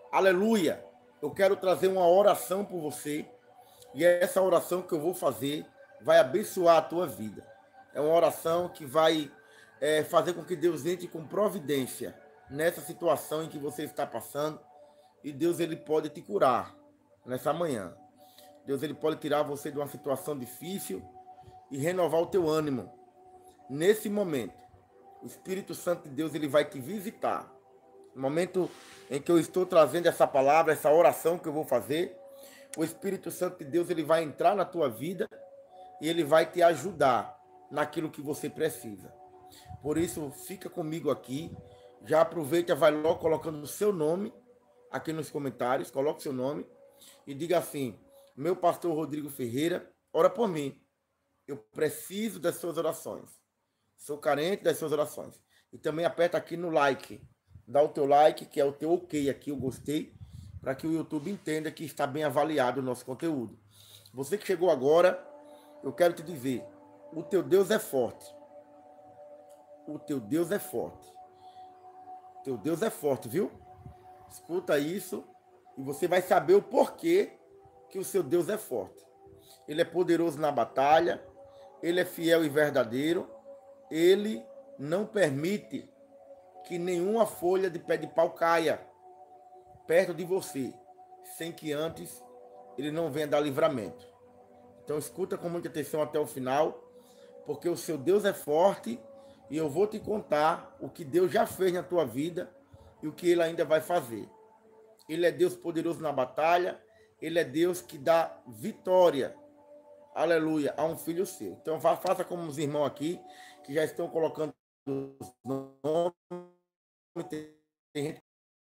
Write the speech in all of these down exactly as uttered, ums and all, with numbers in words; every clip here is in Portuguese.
Aleluia! Eu quero trazer uma oração por você. E essa oração que eu vou fazer vai abençoar a tua vida. É uma oração que vai é, fazer com que Deus entre com providência nessa situação em que você está passando. E Deus ele pode te curar nessa manhã. Deus ele pode tirar você de uma situação difícil e renovar o teu ânimo. Nesse momento, o Espírito Santo de Deus ele vai te visitar. No momento em que eu estou trazendo essa palavra, essa oração que eu vou fazer, o Espírito Santo de Deus ele vai entrar na tua vida e ele vai te ajudar naquilo que você precisa. Por isso, fica comigo aqui. Já aproveita, vai logo colocando o seu nome aqui nos comentários, coloque seu nome e diga assim: meu pastor Rodrigo Ferreira, ora por mim. Eu preciso das suas orações. Sou carente das suas orações. E também aperta aqui no like. Dá o teu like, que é o teu ok aqui, o gostei, para que o YouTube entenda que está bem avaliado o nosso conteúdo. Você que chegou agora, eu quero te dizer, o teu Deus é forte. O teu Deus é forte. O teu Deus é forte, viu? Escuta isso e você vai saber o porquê que o seu Deus é forte. Ele é poderoso na batalha, ele é fiel e verdadeiro, ele não permite que nenhuma folha de pé de pau caia perto de você, sem que antes ele não venha dar livramento. Então escuta com muita atenção até o final, porque o seu Deus é forte e eu vou te contar o que Deus já fez na tua vida e o que ele ainda vai fazer. Ele é Deus poderoso na batalha, ele é Deus que dá vitória, aleluia, a um filho seu. Então faça como os irmãos aqui, que já estão colocando os nomes, tem gente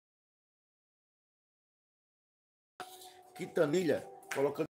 Quitanilha, colocando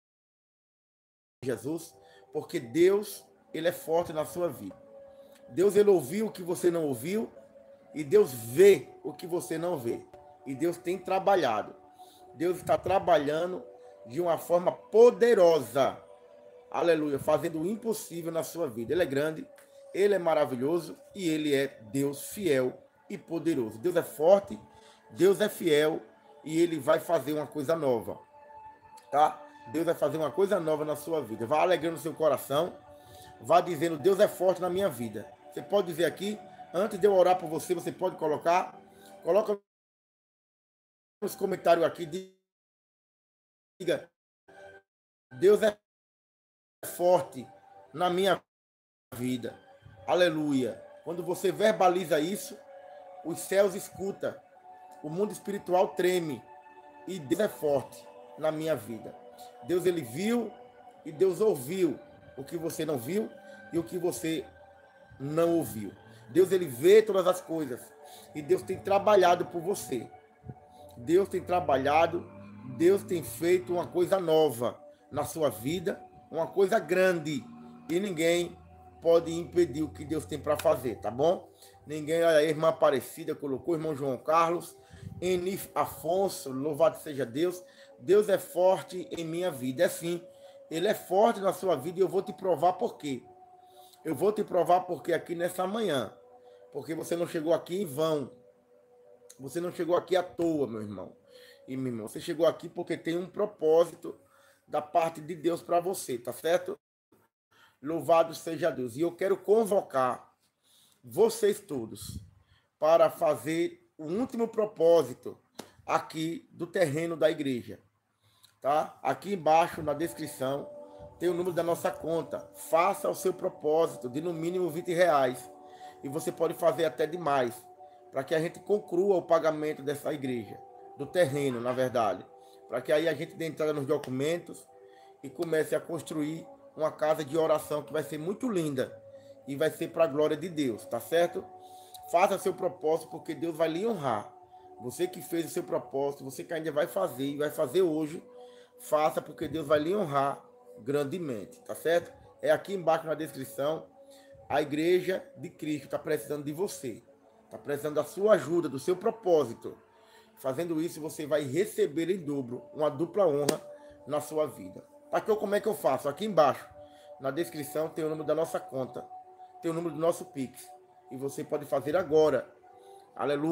Jesus, porque Deus, ele é forte na sua vida. Deus, ele ouviu o que você não ouviu, e Deus vê o que você não vê. E Deus tem trabalhado. Deus está trabalhando de uma forma poderosa. Aleluia, fazendo o impossível na sua vida. Ele é grande, ele é maravilhoso e ele é Deus fiel e poderoso. Deus é forte, Deus é fiel e ele vai fazer uma coisa nova, tá? Deus vai fazer uma coisa nova na sua vida. Vá alegrando o seu coração, vá dizendo: Deus é forte na minha vida. Você pode dizer aqui, antes de eu orar por você, você pode colocar, coloca nos comentários aqui, diga: Deus é forte na minha vida. Aleluia. Quando você verbaliza isso, os céus escutam, o mundo espiritual treme e Deus é forte na minha vida. Deus, ele viu e Deus ouviu o que você não viu e o que você não ouviu. Deus, ele vê todas as coisas e Deus tem trabalhado por você. Deus tem trabalhado, Deus tem feito uma coisa nova na sua vida, uma coisa grande, e ninguém pode impedir o que Deus tem para fazer, tá bom? Ninguém, olha, a irmã Aparecida colocou, irmão João Carlos, Enif Afonso, louvado seja Deus. Deus é forte em minha vida, é sim, ele é forte na sua vida e eu vou te provar por quê. Eu vou te provar porque aqui nessa manhã, porque você não chegou aqui em vão, você não chegou aqui à toa, meu irmão e minha irmã, você chegou aqui porque tem um propósito da parte de Deus para você, tá certo? Louvado seja Deus. E eu quero convocar vocês todos para fazer o último propósito aqui do terreno da igreja, tá? Aqui embaixo na descrição tem o número da nossa conta. Faça o seu propósito de no mínimo vinte reais e você pode fazer até demais para que a gente conclua o pagamento dessa igreja, do terreno, na verdade, para que aí a gente dê entrada nos documentos e comece a construir uma casa de oração que vai ser muito linda e vai ser para a glória de Deus, tá certo? Faça seu propósito porque Deus vai lhe honrar. Você que fez o seu propósito, você que ainda vai fazer e vai fazer hoje, faça porque Deus vai lhe honrar grandemente, tá certo? É aqui embaixo na descrição. A igreja de Cristo está precisando de você, está precisando da sua ajuda, do seu propósito. Fazendo isso, você vai receber em dobro uma dupla honra na sua vida. Aqui, como é que eu faço? Aqui embaixo, na descrição, tem o número da nossa conta, tem o número do nosso Pix. E você pode fazer agora. Aleluia.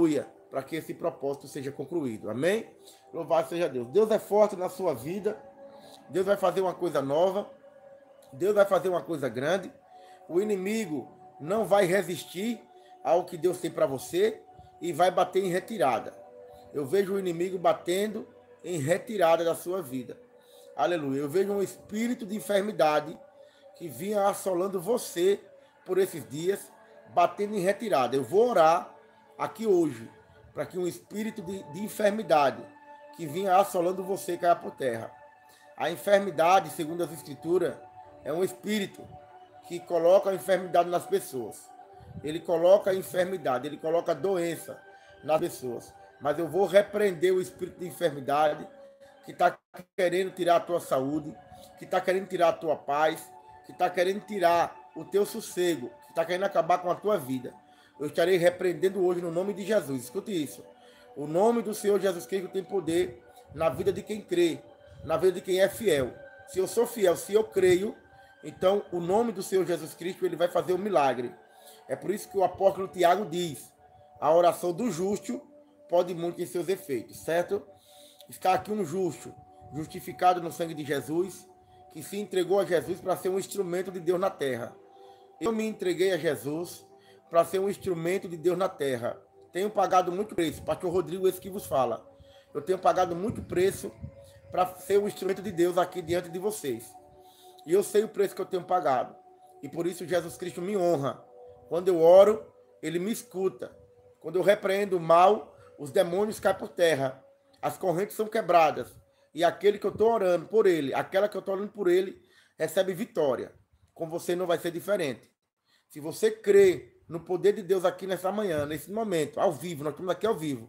para que esse propósito seja concluído. Amém? Louvado seja Deus. Deus é forte na sua vida. Deus vai fazer uma coisa nova. Deus vai fazer uma coisa grande. O inimigo não vai resistir ao que Deus tem para você e vai bater em retirada. Eu vejo o inimigo batendo em retirada da sua vida. Aleluia. Eu vejo um espírito de enfermidade que vinha assolando você por esses dias, batendo em retirada. Eu vou orar aqui hoje para que um espírito de, de enfermidade que vinha assolando você caia por terra. A enfermidade, segundo as Escrituras, é um espírito que coloca a enfermidade nas pessoas. Ele coloca a enfermidade, ele coloca a doença nas pessoas. Mas eu vou repreender o espírito de enfermidade que está querendo tirar a tua saúde, que está querendo tirar a tua paz, que está querendo tirar o teu sossego, que está querendo acabar com a tua vida. Eu estarei repreendendo hoje no nome de Jesus. Escute isso. O nome do Senhor Jesus Cristo tem poder na vida de quem crê, na vida de quem é fiel. Se eu sou fiel, se eu creio, então o nome do Senhor Jesus Cristo ele vai fazer um milagre. É por isso que o apóstolo Tiago diz: a oração do justo pode muito em seus efeitos, certo? Está aqui um justo, justificado no sangue de Jesus, que se entregou a Jesus para ser um instrumento de Deus na terra. Eu me entreguei a Jesus para ser um instrumento de Deus na terra. Tenho pagado muito preço, pastor Rodrigo, esse que vos fala. Eu tenho pagado muito preço para ser um instrumento de Deus aqui diante de vocês. E eu sei o preço que eu tenho pagado. E por isso Jesus Cristo me honra. Quando eu oro, ele me escuta. Quando eu repreendo o mal, os demônios caem por terra. As correntes são quebradas. E aquele que eu estou orando por ele, aquela que eu estou orando por ele, recebe vitória. Com você não vai ser diferente. Se você crê no poder de Deus aqui nessa manhã, nesse momento, ao vivo, nós estamos aqui ao vivo.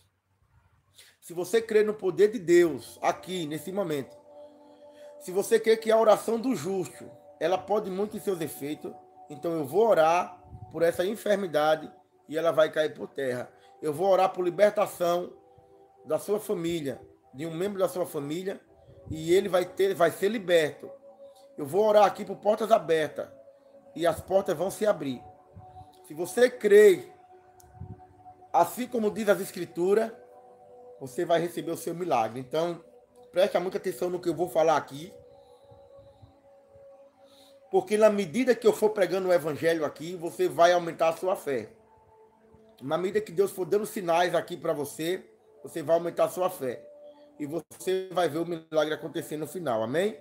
Se você crê no poder de Deus aqui, nesse momento, se você crê que a oração do justo, ela pode muito em seus efeitos, então eu vou orar por essa enfermidade e ela vai cair por terra. Eu vou orar por libertação da sua família, de um membro da sua família, e ele vai ter, vai ser liberto. Eu vou orar aqui por portas abertas e as portas vão se abrir. Se você crê, assim como diz as Escrituras, você vai receber o seu milagre. Então, preste muita atenção no que eu vou falar aqui, porque na medida que eu for pregando o evangelho aqui, você vai aumentar a sua fé. Na medida que Deus for dando sinais aqui para você, você vai aumentar a sua fé. E você vai ver o milagre acontecer no final. Amém?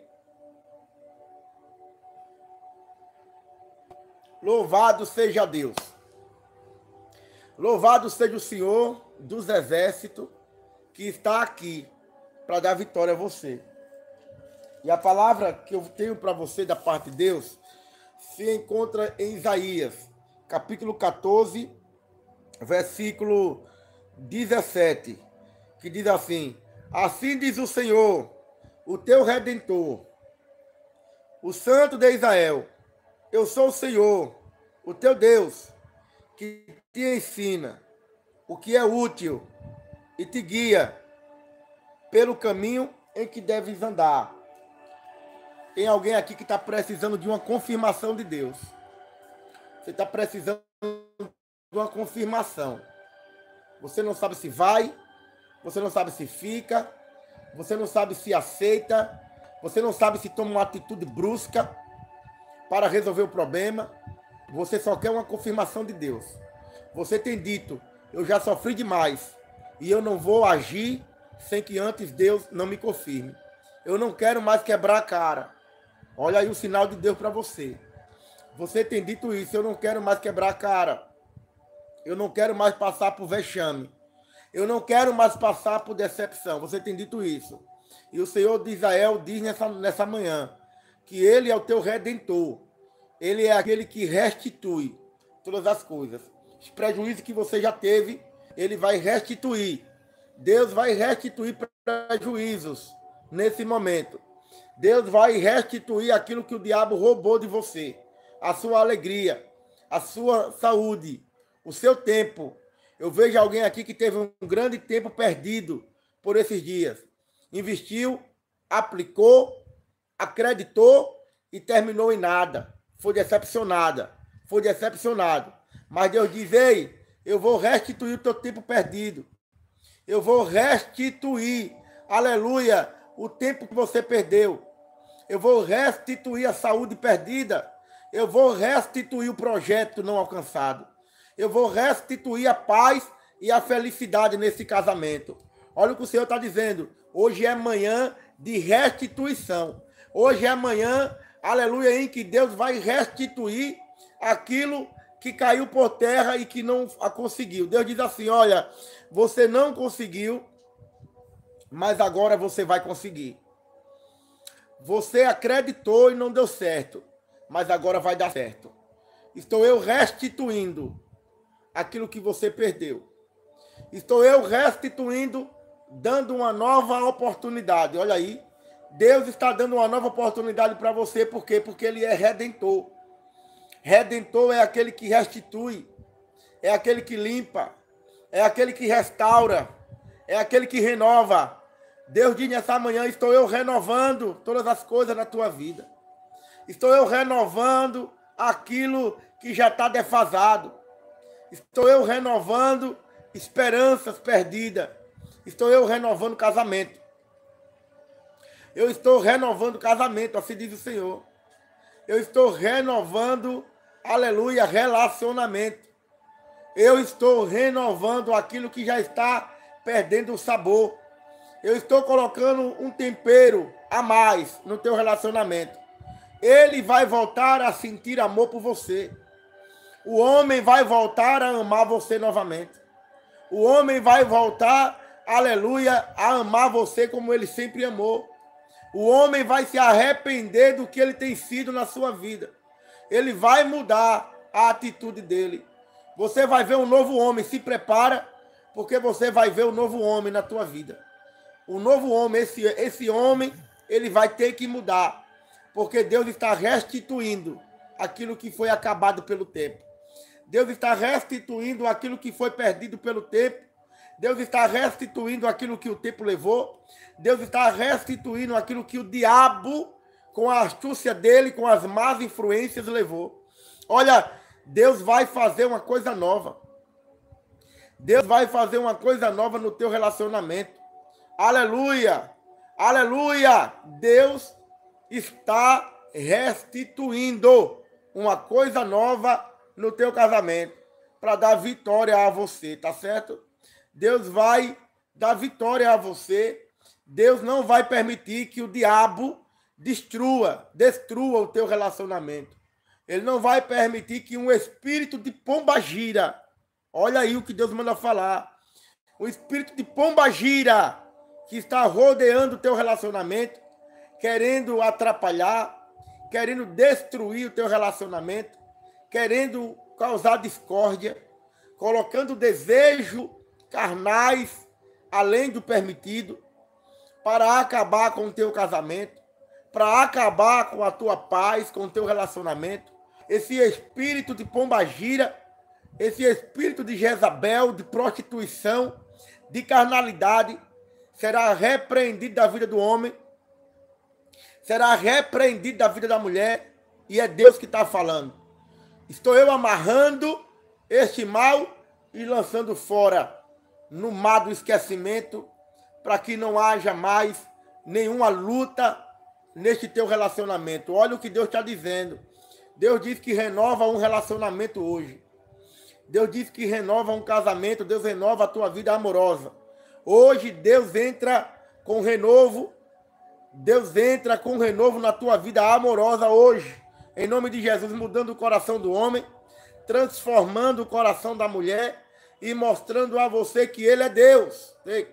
Louvado seja Deus. Louvado seja o Senhor dos exércitos que está aqui para dar vitória a você. E a palavra que eu tenho para você da parte de Deus se encontra em Isaías, capítulo quatorze, versículo dezessete, que diz assim: assim diz o Senhor, o teu Redentor, o Santo de Israel, eu sou o Senhor, o teu Deus, que te ensina o que é útil e te guia pelo caminho em que deves andar. Tem alguém aqui que está precisando de uma confirmação de Deus. Você está precisando de uma confirmação. Você não sabe se vai, você não sabe se fica, você não sabe se aceita, você não sabe se toma uma atitude brusca para resolver o problema. Você só quer uma confirmação de Deus. Você tem dito: eu já sofri demais e eu não vou agir sem que antes Deus não me confirme. Eu não quero mais quebrar a cara. Olha aí o sinal de Deus para você. Você tem dito isso: eu não quero mais quebrar a cara. Eu não quero mais passar por vexame. Eu não quero mais passar por decepção. Você tem dito isso. E o Senhor de Israel diz nessa, nessa manhã que Ele é o teu Redentor. Ele é aquele que restitui todas as coisas. Os prejuízos que você já teve, Ele vai restituir. Deus vai restituir prejuízos nesse momento. Deus vai restituir aquilo que o diabo roubou de você. A sua alegria, a sua saúde, o seu tempo. Eu vejo alguém aqui que teve um grande tempo perdido por esses dias. Investiu, aplicou, acreditou e terminou em nada. Foi decepcionada. Foi decepcionado. Mas Deus diz: ei, Eu vou restituir o teu tempo perdido. Eu vou restituir, aleluia, o tempo que você perdeu. Eu vou restituir a saúde perdida. Eu vou restituir o projeto não alcançado. Eu vou restituir a paz e a felicidade nesse casamento. Olha o que o Senhor está dizendo. Hoje é manhã de restituição. Hoje é manhã, aleluia, em que Deus vai restituir aquilo que caiu por terra e que não a conseguiu. Deus diz assim, olha, você não conseguiu, mas agora você vai conseguir. Você acreditou e não deu certo, mas agora vai dar certo. Estou eu restituindo aquilo que você perdeu. Estou eu restituindo, dando uma nova oportunidade. Olha aí, Deus está dando uma nova oportunidade para você. Por quê? Porque Ele é redentor. Redentor é aquele que restitui, é aquele que limpa, é aquele que restaura, é aquele que renova. Deus diz nessa manhã, estou eu renovando todas as coisas na tua vida. Estou eu renovando aquilo que já está defasado. Estou eu renovando esperanças perdidas. Estou eu renovando casamento. Eu estou renovando casamento, assim diz o Senhor. Eu estou renovando, aleluia, relacionamento. Eu estou renovando aquilo que já está perdendo o sabor. Eu estou colocando um tempero a mais no teu relacionamento. Ele vai voltar a sentir amor por você. O homem vai voltar a amar você novamente. O homem vai voltar, aleluia, a amar você como ele sempre amou. O homem vai se arrepender do que ele tem sido na sua vida. Ele vai mudar a atitude dele. Você vai ver um novo homem. Se prepara, porque você vai ver um novo homem na tua vida. O novo homem, esse, esse homem, ele vai ter que mudar. Porque Deus está restituindo aquilo que foi acabado pelo tempo. Deus está restituindo aquilo que foi perdido pelo tempo. Deus está restituindo aquilo que o tempo levou. Deus está restituindo aquilo que o diabo, com a astúcia dele, com as más influências, levou. Olha, Deus vai fazer uma coisa nova. Deus vai fazer uma coisa nova no teu relacionamento. Aleluia! Aleluia! Deus está restituindo uma coisa nova no teu casamento para dar vitória a você, tá certo? Deus vai dar vitória a você. Deus não vai permitir que o diabo destrua, destrua o teu relacionamento. Ele não vai permitir que um espírito de pombagira, olha aí o que Deus manda falar, um espírito de pombagira que está rodeando o teu relacionamento, querendo atrapalhar, querendo destruir o teu relacionamento, querendo causar discórdia, colocando desejo carnais além do permitido, para acabar com o teu casamento, para acabar com a tua paz, com o teu relacionamento. Esse espírito de pombagira, esse espírito de Jezabel, de prostituição, de carnalidade, será repreendido da vida do homem, será repreendido da vida da mulher, e é Deus que está falando. Estou eu amarrando este mal e lançando fora no mar do esquecimento, para que não haja mais nenhuma luta neste teu relacionamento. Olha o que Deus está dizendo. Deus diz que renova um relacionamento hoje. Deus diz que renova um casamento. Deus renova a tua vida amorosa. Hoje Deus entra com renovo. Deus entra com renovo na tua vida amorosa hoje. Em nome de Jesus, mudando o coração do homem, transformando o coração da mulher e mostrando a você que Ele é Deus.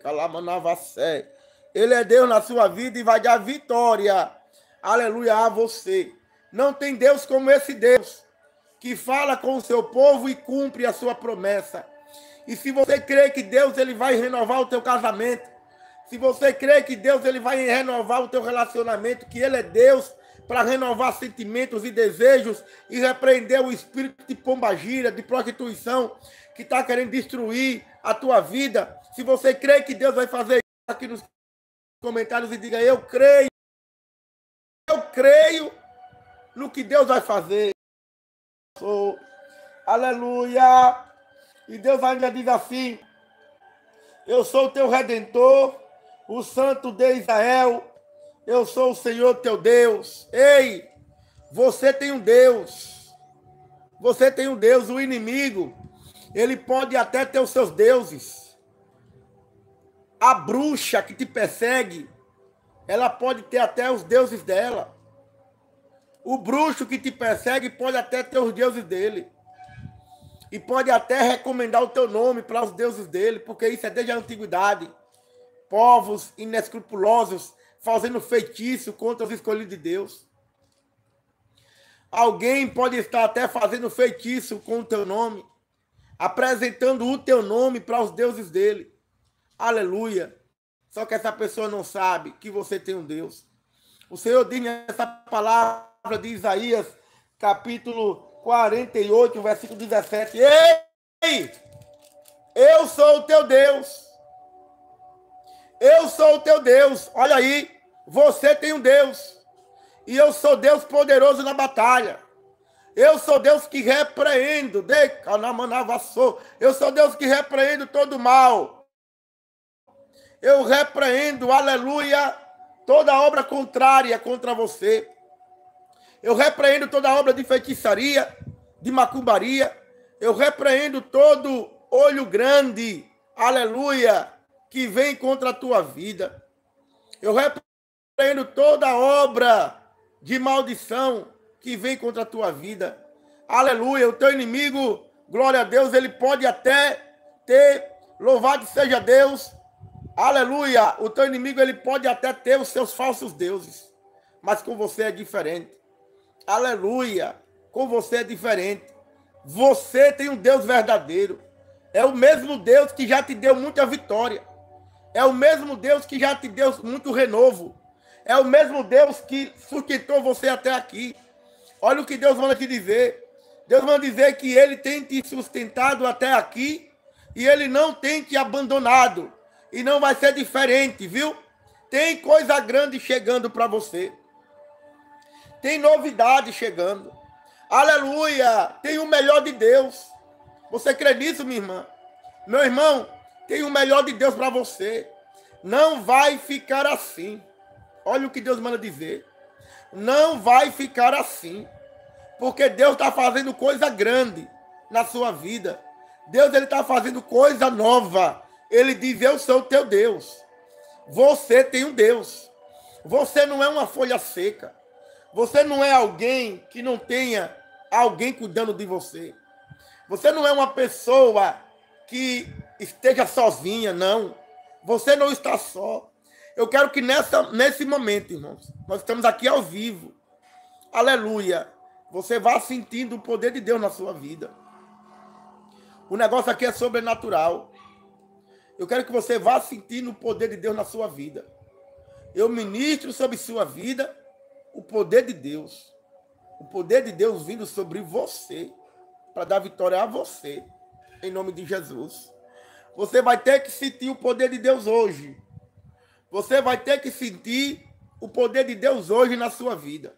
Ele é Deus na sua vida e vai dar vitória, aleluia, a você. Não tem Deus como esse Deus, que fala com o seu povo e cumpre a sua promessa. E se você crê que Deus ele vai renovar o teu casamento, se você crê que Deus ele vai renovar o teu relacionamento, que Ele é Deus para renovar sentimentos e desejos e repreender o espírito de pombagira, de prostituição, que está querendo destruir a tua vida. Se você crê que Deus vai fazer isso, aqui nos comentários e diga, eu creio. Eu creio no que Deus vai fazer. Oh, aleluia. E Deus ainda diz assim: eu sou o teu Redentor, o Santo de Israel, eu sou o Senhor teu Deus. Ei, você tem um Deus, você tem um Deus. O inimigo, ele pode até ter os seus deuses. A bruxa que te persegue, ela pode ter até os deuses dela. O bruxo que te persegue pode até ter os deuses dele. E pode até recomendar o teu nome para os deuses dele, porque isso é desde a antiguidade. Povos inescrupulosos fazendo feitiço contra os escolhidos de Deus. Alguém pode estar até fazendo feitiço com o teu nome, apresentando o teu nome para os deuses dele. Aleluia. Só que essa pessoa não sabe que você tem um Deus. O Senhor diz nessa palavra de Isaías, capítulo quarenta e oito, versículo dezessete. Ei! Eu sou o teu Deus. Eu sou o teu Deus. Olha aí, você tem um Deus. E eu sou Deus poderoso na batalha. Eu sou Deus que repreendo. De Canamanavassou. Eu sou Deus que repreendo todo mal. Eu repreendo, aleluia, toda obra contrária contra você. Eu repreendo toda obra de feitiçaria, de macumbaria. Eu repreendo todo olho grande, aleluia, que vem contra a tua vida. Eu repreendo toda obra de maldição que vem contra a tua vida. Aleluia, o teu inimigo, glória a Deus, ele pode até ter, louvado seja Deus, aleluia, o teu inimigo, ele pode até ter os seus falsos deuses, mas com você é diferente. Aleluia, com você é diferente. Você tem um Deus verdadeiro. É o mesmo Deus que já te deu muita vitória. É o mesmo Deus que já te deu muito renovo. É o mesmo Deus que sustentou você até aqui. Olha o que Deus manda te dizer. Deus manda dizer que ele tem te sustentado até aqui e ele não tem te abandonado. E não vai ser diferente, viu? Tem coisa grande chegando para você. Tem novidade chegando. Aleluia! Tem o melhor de Deus. Você crê nisso, minha irmã? Meu irmão, tem o melhor de Deus para você. Não vai ficar assim. Olha o que Deus manda dizer. Não vai ficar assim. Porque Deus está fazendo coisa grande na sua vida. Deus está fazendo coisa nova. Ele diz, eu sou o teu Deus. Você tem um Deus. Você não é uma folha seca. Você não é alguém que não tenha alguém cuidando de você. Você não é uma pessoa que esteja sozinha, não. Você não está só. Eu quero que nessa, nesse momento, irmãos, nós estamos aqui ao vivo. Aleluia. Você vá sentindo o poder de Deus na sua vida. O negócio aqui é sobrenatural. Eu quero que você vá sentindo o poder de Deus na sua vida. Eu ministro sobre sua vida o poder de Deus. O poder de Deus vindo sobre você para dar vitória a você. Em nome de Jesus. Você vai ter que sentir o poder de Deus hoje. Você vai ter que sentir o poder de Deus hoje na sua vida.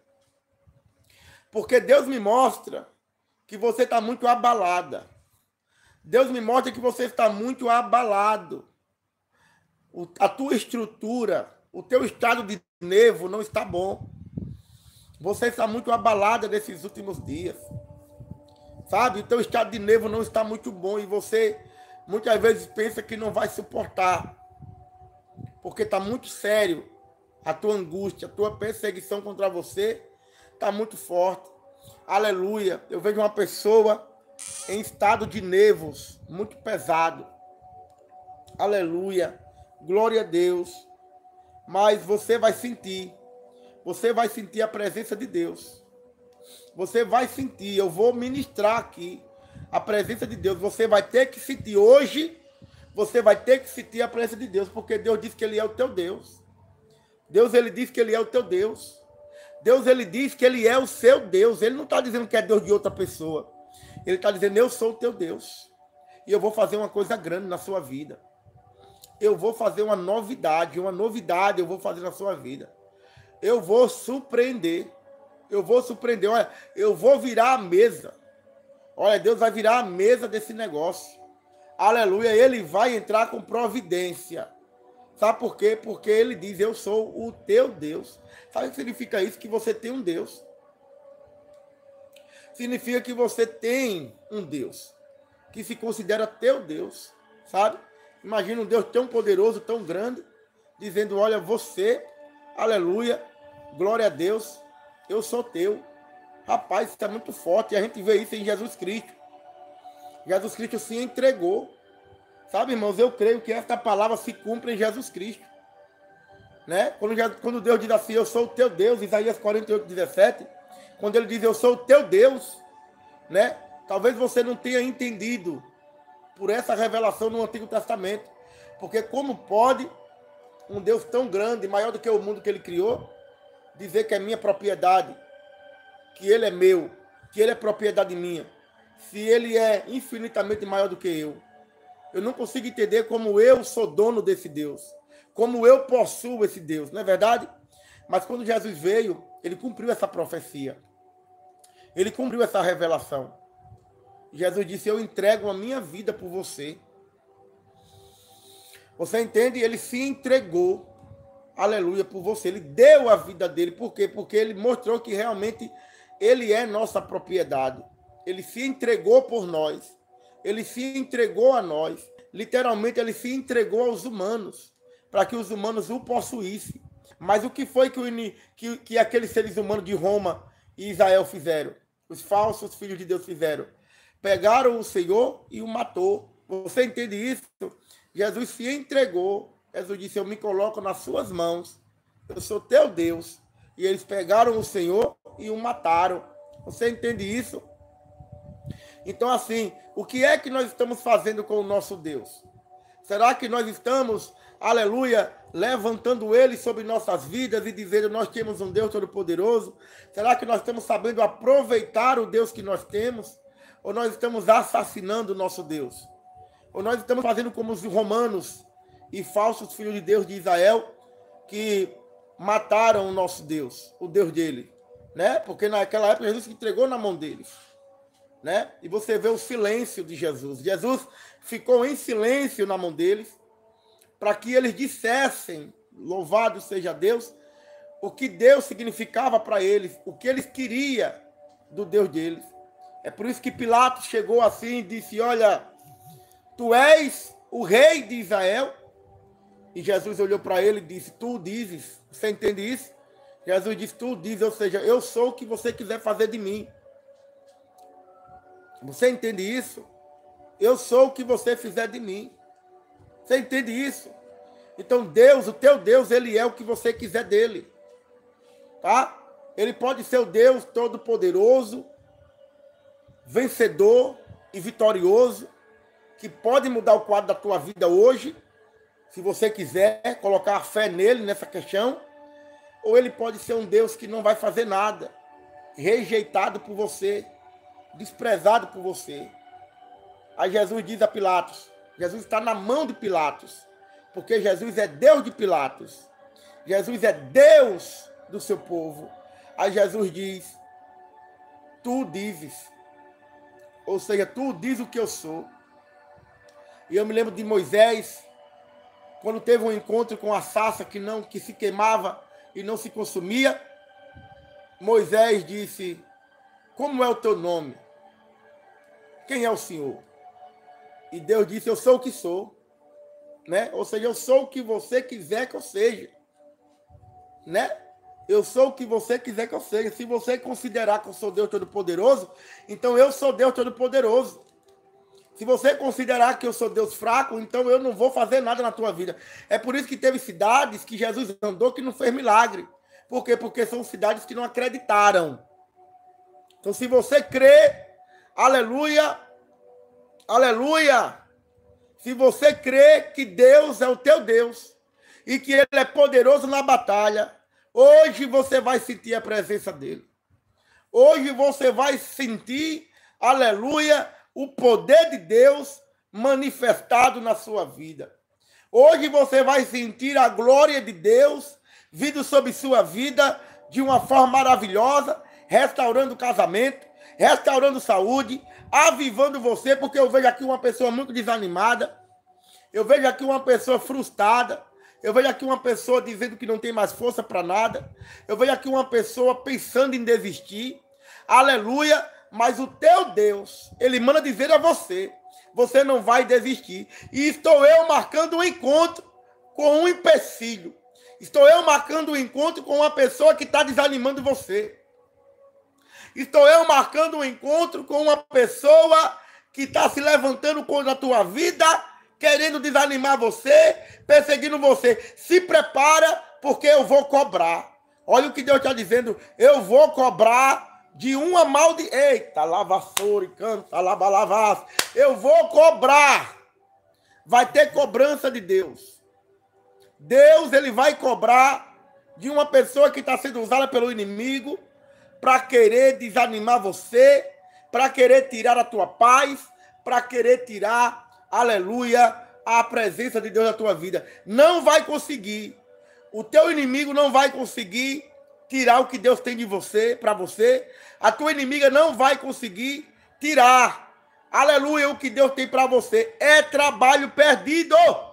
Porque Deus me mostra que você está muito abalada. Deus me mostra que você está muito abalado. O, a tua estrutura, o teu estado de nervo não está bom. Você está muito abalada nesses últimos dias. Sabe? O teu estado de nervo não está muito bom e você muitas vezes pensa que não vai suportar. Porque está muito sério a tua angústia, a tua perseguição contra você está muito forte. Aleluia. Eu vejo uma pessoa em estado de nervos muito pesado. Aleluia. Glória a Deus. Mas você vai sentir. Você vai sentir a presença de Deus. Você vai sentir. Eu vou ministrar aqui a presença de Deus. Você vai ter que sentir hoje. Você vai ter que sentir a presença de Deus. Porque Deus diz que Ele é o teu Deus. Deus, Ele diz que Ele é o teu Deus. Deus, Ele diz que Ele é o seu Deus. Ele não está dizendo que é Deus de outra pessoa. Ele está dizendo, eu sou o teu Deus. E eu vou fazer uma coisa grande na sua vida. Eu vou fazer uma novidade. Uma novidade eu vou fazer na sua vida. Eu vou surpreender. Eu vou surpreender. Olha, eu vou virar a mesa. Olha, Deus vai virar a mesa desse negócio. aleluia, ele vai entrar com providência. Sabe por quê? Porque ele diz, eu sou o teu Deus. Sabe o que significa isso? Que você tem um Deus. Significa que você tem um Deus, que se considera teu Deus, sabe? Imagina um Deus tão poderoso, tão grande, dizendo, olha, você, aleluia, glória a Deus, eu sou teu. Rapaz, isso é muito forte, e a gente vê isso em Jesus Cristo. Jesus Cristo se entregou. Sabe, irmãos, eu creio que esta palavra se cumpre em Jesus Cristo. Né? Quando, quando Deus diz assim, eu sou o teu Deus, Isaías quarenta e oito, dezessete, quando ele diz, eu sou o teu Deus, né? Talvez você não tenha entendido por essa revelação no Antigo Testamento. Porque como pode um Deus tão grande, maior do que o mundo que ele criou, dizer que é minha propriedade, que ele é meu, que ele é propriedade minha, se ele é infinitamente maior do que eu? Eu não consigo entender como eu sou dono desse Deus, como eu possuo esse Deus, não é verdade? Mas quando Jesus veio, ele cumpriu essa profecia. Ele cumpriu essa revelação. Jesus disse, eu entrego a minha vida por você. Você entende? Ele se entregou, aleluia, por você. Ele deu a vida dele. Por quê? Porque ele mostrou que realmente ele é nossa propriedade. Ele se entregou por nós. Ele se entregou a nós. Literalmente, ele se entregou aos humanos, para que os humanos o possuíssem. Mas o que foi que, o, que, que aqueles seres humanos de Roma e Israel fizeram? Os falsos filhos de Deus fizeram. Pegaram o Senhor e o matou. Você entende isso? Jesus se entregou. Jesus disse, eu me coloco nas suas mãos. Eu sou teu Deus. E eles pegaram o Senhor e o mataram. Você entende isso? Então, assim, o que é que nós estamos fazendo com o nosso Deus? Será que nós estamos, aleluia, levantando ele sobre nossas vidas e dizendo, nós temos um Deus todo-poderoso? Será que nós estamos sabendo aproveitar o Deus que nós temos? Ou nós estamos assassinando o nosso Deus? Ou nós estamos fazendo como os romanos e falsos filhos de Deus de Israel, que mataram o nosso Deus, o Deus dele, né? Porque naquela época Jesus se entregou na mão deles, né? E você vê o silêncio de Jesus. Jesus ficou em silêncio na mão deles, para que eles dissessem, louvado seja Deus, o que Deus significava para eles, o que eles queriam do Deus deles. É por isso que Pilatos chegou assim e disse, olha, tu és o rei de Israel? E Jesus olhou para ele e disse, tu dizes. Você entende isso? Jesus disse, tu dizes, ou seja, eu sou o que você quiser fazer de mim. Você entende isso? Eu sou o que você fizer de mim. Você entende isso? Então Deus, o teu Deus, ele é o que você quiser dele. Tá? Ele pode ser o Deus todo-poderoso, vencedor e vitorioso, que pode mudar o quadro da tua vida hoje, se você quiser colocar a fé nele, nessa questão. Ou ele pode ser um Deus que não vai fazer nada, rejeitado por você, desprezado por você. Aí Jesus diz a Pilatos, Jesus está na mão de Pilatos, porque Jesus é Deus de Pilatos. Jesus é Deus do seu povo. Aí Jesus diz, tu dizes, ou seja, tu dizes o que eu sou. E eu me lembro de Moisés, quando teve um encontro com a sarça que, não, que se queimava e não se consumia, Moisés disse, como é o teu nome? Quem é o Senhor? E Deus disse, eu sou o que sou. Né? Ou seja, eu sou o que você quiser que eu seja. Né? Eu sou o que você quiser que eu seja. Se você considerar que eu sou Deus Todo-Poderoso, então eu sou Deus Todo-Poderoso. Se você considerar que eu sou Deus fraco, então eu não vou fazer nada na tua vida. É por isso que teve cidades que Jesus andou que não fez milagre. Por quê? Porque são cidades que não acreditaram. Então, se você crê, aleluia, aleluia, se você crê que Deus é o teu Deus e que ele é poderoso na batalha, hoje você vai sentir a presença dele. Hoje você vai sentir, aleluia, o poder de Deus manifestado na sua vida. Hoje você vai sentir a glória de Deus vindo sobre sua vida de uma forma maravilhosa, restaurando o casamento, restaurando saúde, avivando você, porque eu vejo aqui uma pessoa muito desanimada, eu vejo aqui uma pessoa frustrada, eu vejo aqui uma pessoa dizendo que não tem mais força para nada, eu vejo aqui uma pessoa pensando em desistir, aleluia, mas o teu Deus, ele manda dizer a você, você não vai desistir, e estou eu marcando um encontro com um empecilho, estou eu marcando um encontro com uma pessoa que está desanimando você, estou eu marcando um encontro com uma pessoa que está se levantando contra a tua vida, querendo desanimar você, perseguindo você. Se prepara, porque eu vou cobrar. Olha o que Deus está dizendo. Eu vou cobrar de uma maldição. Eita, lavassora e canta, lava, lavas. Eu vou cobrar. Vai ter cobrança de Deus. Deus, ele vai cobrar de uma pessoa que está sendo usada pelo inimigo para querer desanimar você, para querer tirar a tua paz, para querer tirar, aleluia, a presença de Deus na tua vida. Não vai conseguir. O teu inimigo não vai conseguir tirar o que Deus tem de você, para você. A tua inimiga não vai conseguir tirar, aleluia, o que Deus tem para você. É trabalho perdido.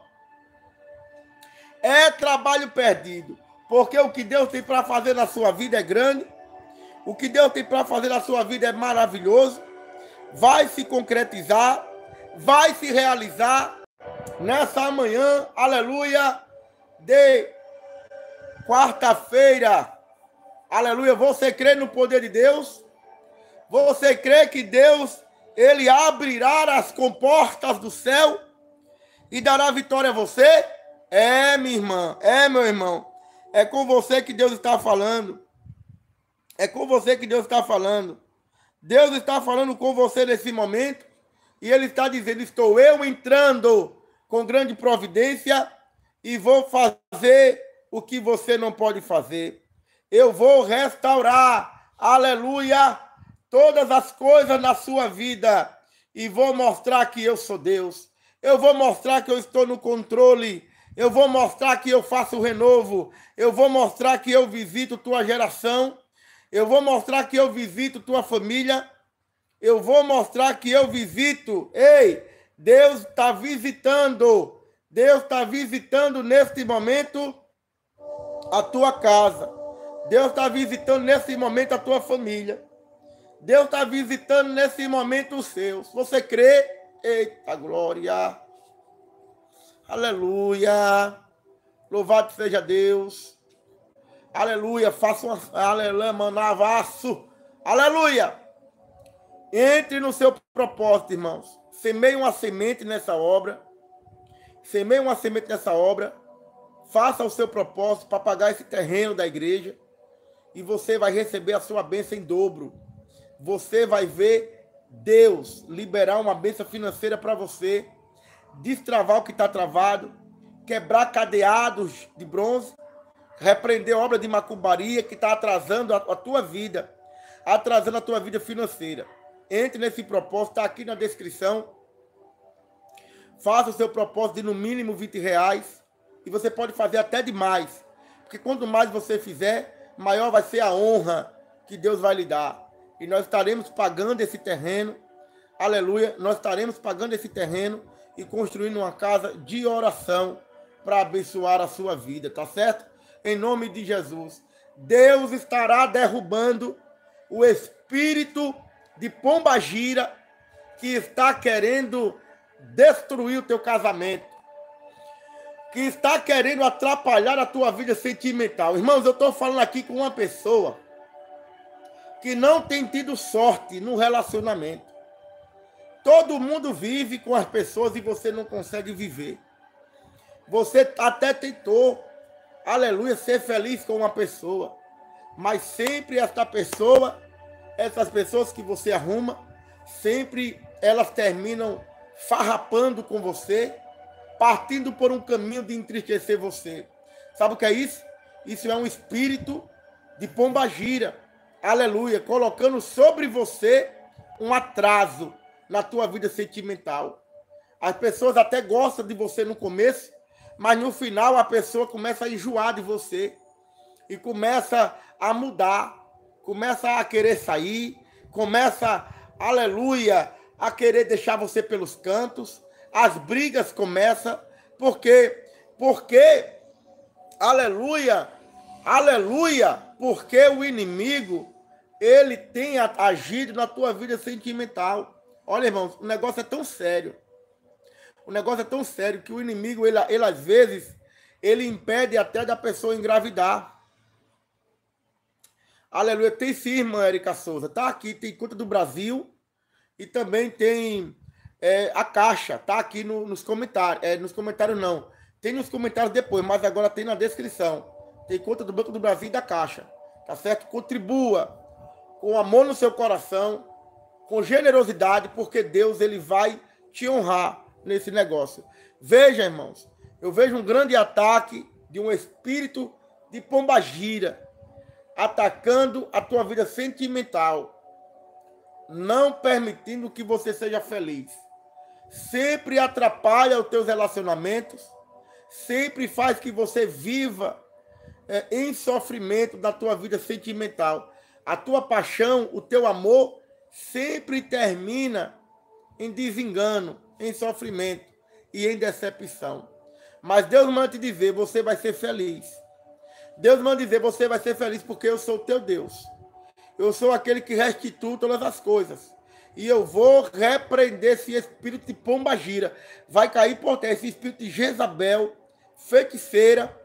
É trabalho perdido. Porque o que Deus tem para fazer na sua vida é grande. O que Deus tem para fazer na sua vida é maravilhoso. Vai se concretizar. Vai se realizar nessa manhã, aleluia, de quarta-feira. Aleluia. Você crê no poder de Deus? Você crê que Deus, ele abrirá as comportas do céu e dará vitória a você? É, minha irmã, é, meu irmão. É com você que Deus está falando. É com você que Deus está falando. Deus está falando com você nesse momento. E ele está dizendo, estou eu entrando com grande providência e vou fazer o que você não pode fazer. Eu vou restaurar, aleluia, todas as coisas na sua vida. E vou mostrar que eu sou Deus. Eu vou mostrar que eu estou no controle. Eu vou mostrar que eu faço o renovo. Eu vou mostrar que eu visito tua geração. Eu vou mostrar que eu visito tua família. Eu vou mostrar que eu visito. Ei, Deus está visitando. Deus está visitando neste momento a tua casa. Deus está visitando nesse momento a tua família. Deus está visitando nesse momento os seus. Você crê? Eita glória. Aleluia. Louvado seja Deus. Aleluia. Faça uma... Aleluia, manavaço. Aleluia. Entre no seu propósito, irmãos. Semeie uma semente nessa obra. Semeie uma semente nessa obra. Faça o seu propósito para pagar esse terreno da igreja. E você vai receber a sua bênção em dobro. Você vai ver Deus liberar uma bênção financeira para você. Destravar o que está travado. Quebrar cadeados de bronze. Repreender obra de macumbaria que está atrasando a, a tua vida. Atrasando a tua vida financeira. Entre nesse propósito, está aqui na descrição. Faça o seu propósito de no mínimo vinte reais. E você pode fazer até demais. Porque quanto mais você fizer, maior vai ser a honra que Deus vai lhe dar. E nós estaremos pagando esse terreno. Aleluia. Nós estaremos pagando esse terreno e construindo uma casa de oração para abençoar a sua vida. Tá certo? Em nome de Jesus. Deus estará derrubando o espírito de pombagira que está querendo destruir o teu casamento, que está querendo atrapalhar a tua vida sentimental. Irmãos, eu estou falando aqui com uma pessoa que não tem tido sorte no relacionamento. Todo mundo vive com as pessoas e você não consegue viver. Você até tentou, aleluia, ser feliz com uma pessoa, mas sempre esta pessoa, essas pessoas que você arruma, sempre elas terminam farrapando com você, partindo por um caminho de entristecer você. Sabe o que é isso? Isso é um espírito de pombagira, aleluia, colocando sobre você um atraso na tua vida sentimental. As pessoas até gostam de você no começo, mas no final a pessoa começa a enjoar de você e começa a mudar, começa a querer sair, começa, aleluia, a querer deixar você pelos cantos, as brigas começam, porque, porque, aleluia, aleluia, porque o inimigo, ele tem agido na tua vida sentimental. Olha, irmãos, o negócio é tão sério, o negócio é tão sério que o inimigo, ele, ele às vezes, ele impede até da pessoa engravidar. Aleluia, tem sim, irmã Érica Souza, tá aqui, tem Conta do Brasil, e também tem é, a Caixa, tá aqui no, nos comentários. É, nos comentários não. Tem nos comentários depois, mas agora tem na descrição. Tem conta do Banco do Brasil e da Caixa. Tá certo? Contribua com amor no seu coração, com generosidade, porque Deus ele vai te honrar nesse negócio. Veja, irmãos, eu vejo um grande ataque de um espírito de pombagira atacando a tua vida sentimental, não permitindo que você seja feliz. Sempre atrapalha os teus relacionamentos, sempre faz que você viva é, em sofrimento da tua vida sentimental. A tua paixão, o teu amor, sempre termina em desengano, em sofrimento e em decepção. Mas Deus manda te dizer, você vai ser feliz. Deus manda dizer, você vai ser feliz porque eu sou o teu Deus. Eu sou aquele que restitui todas as coisas. E eu vou repreender esse espírito de pombagira. Vai cair por terra esse espírito de Jezabel, feiticeira,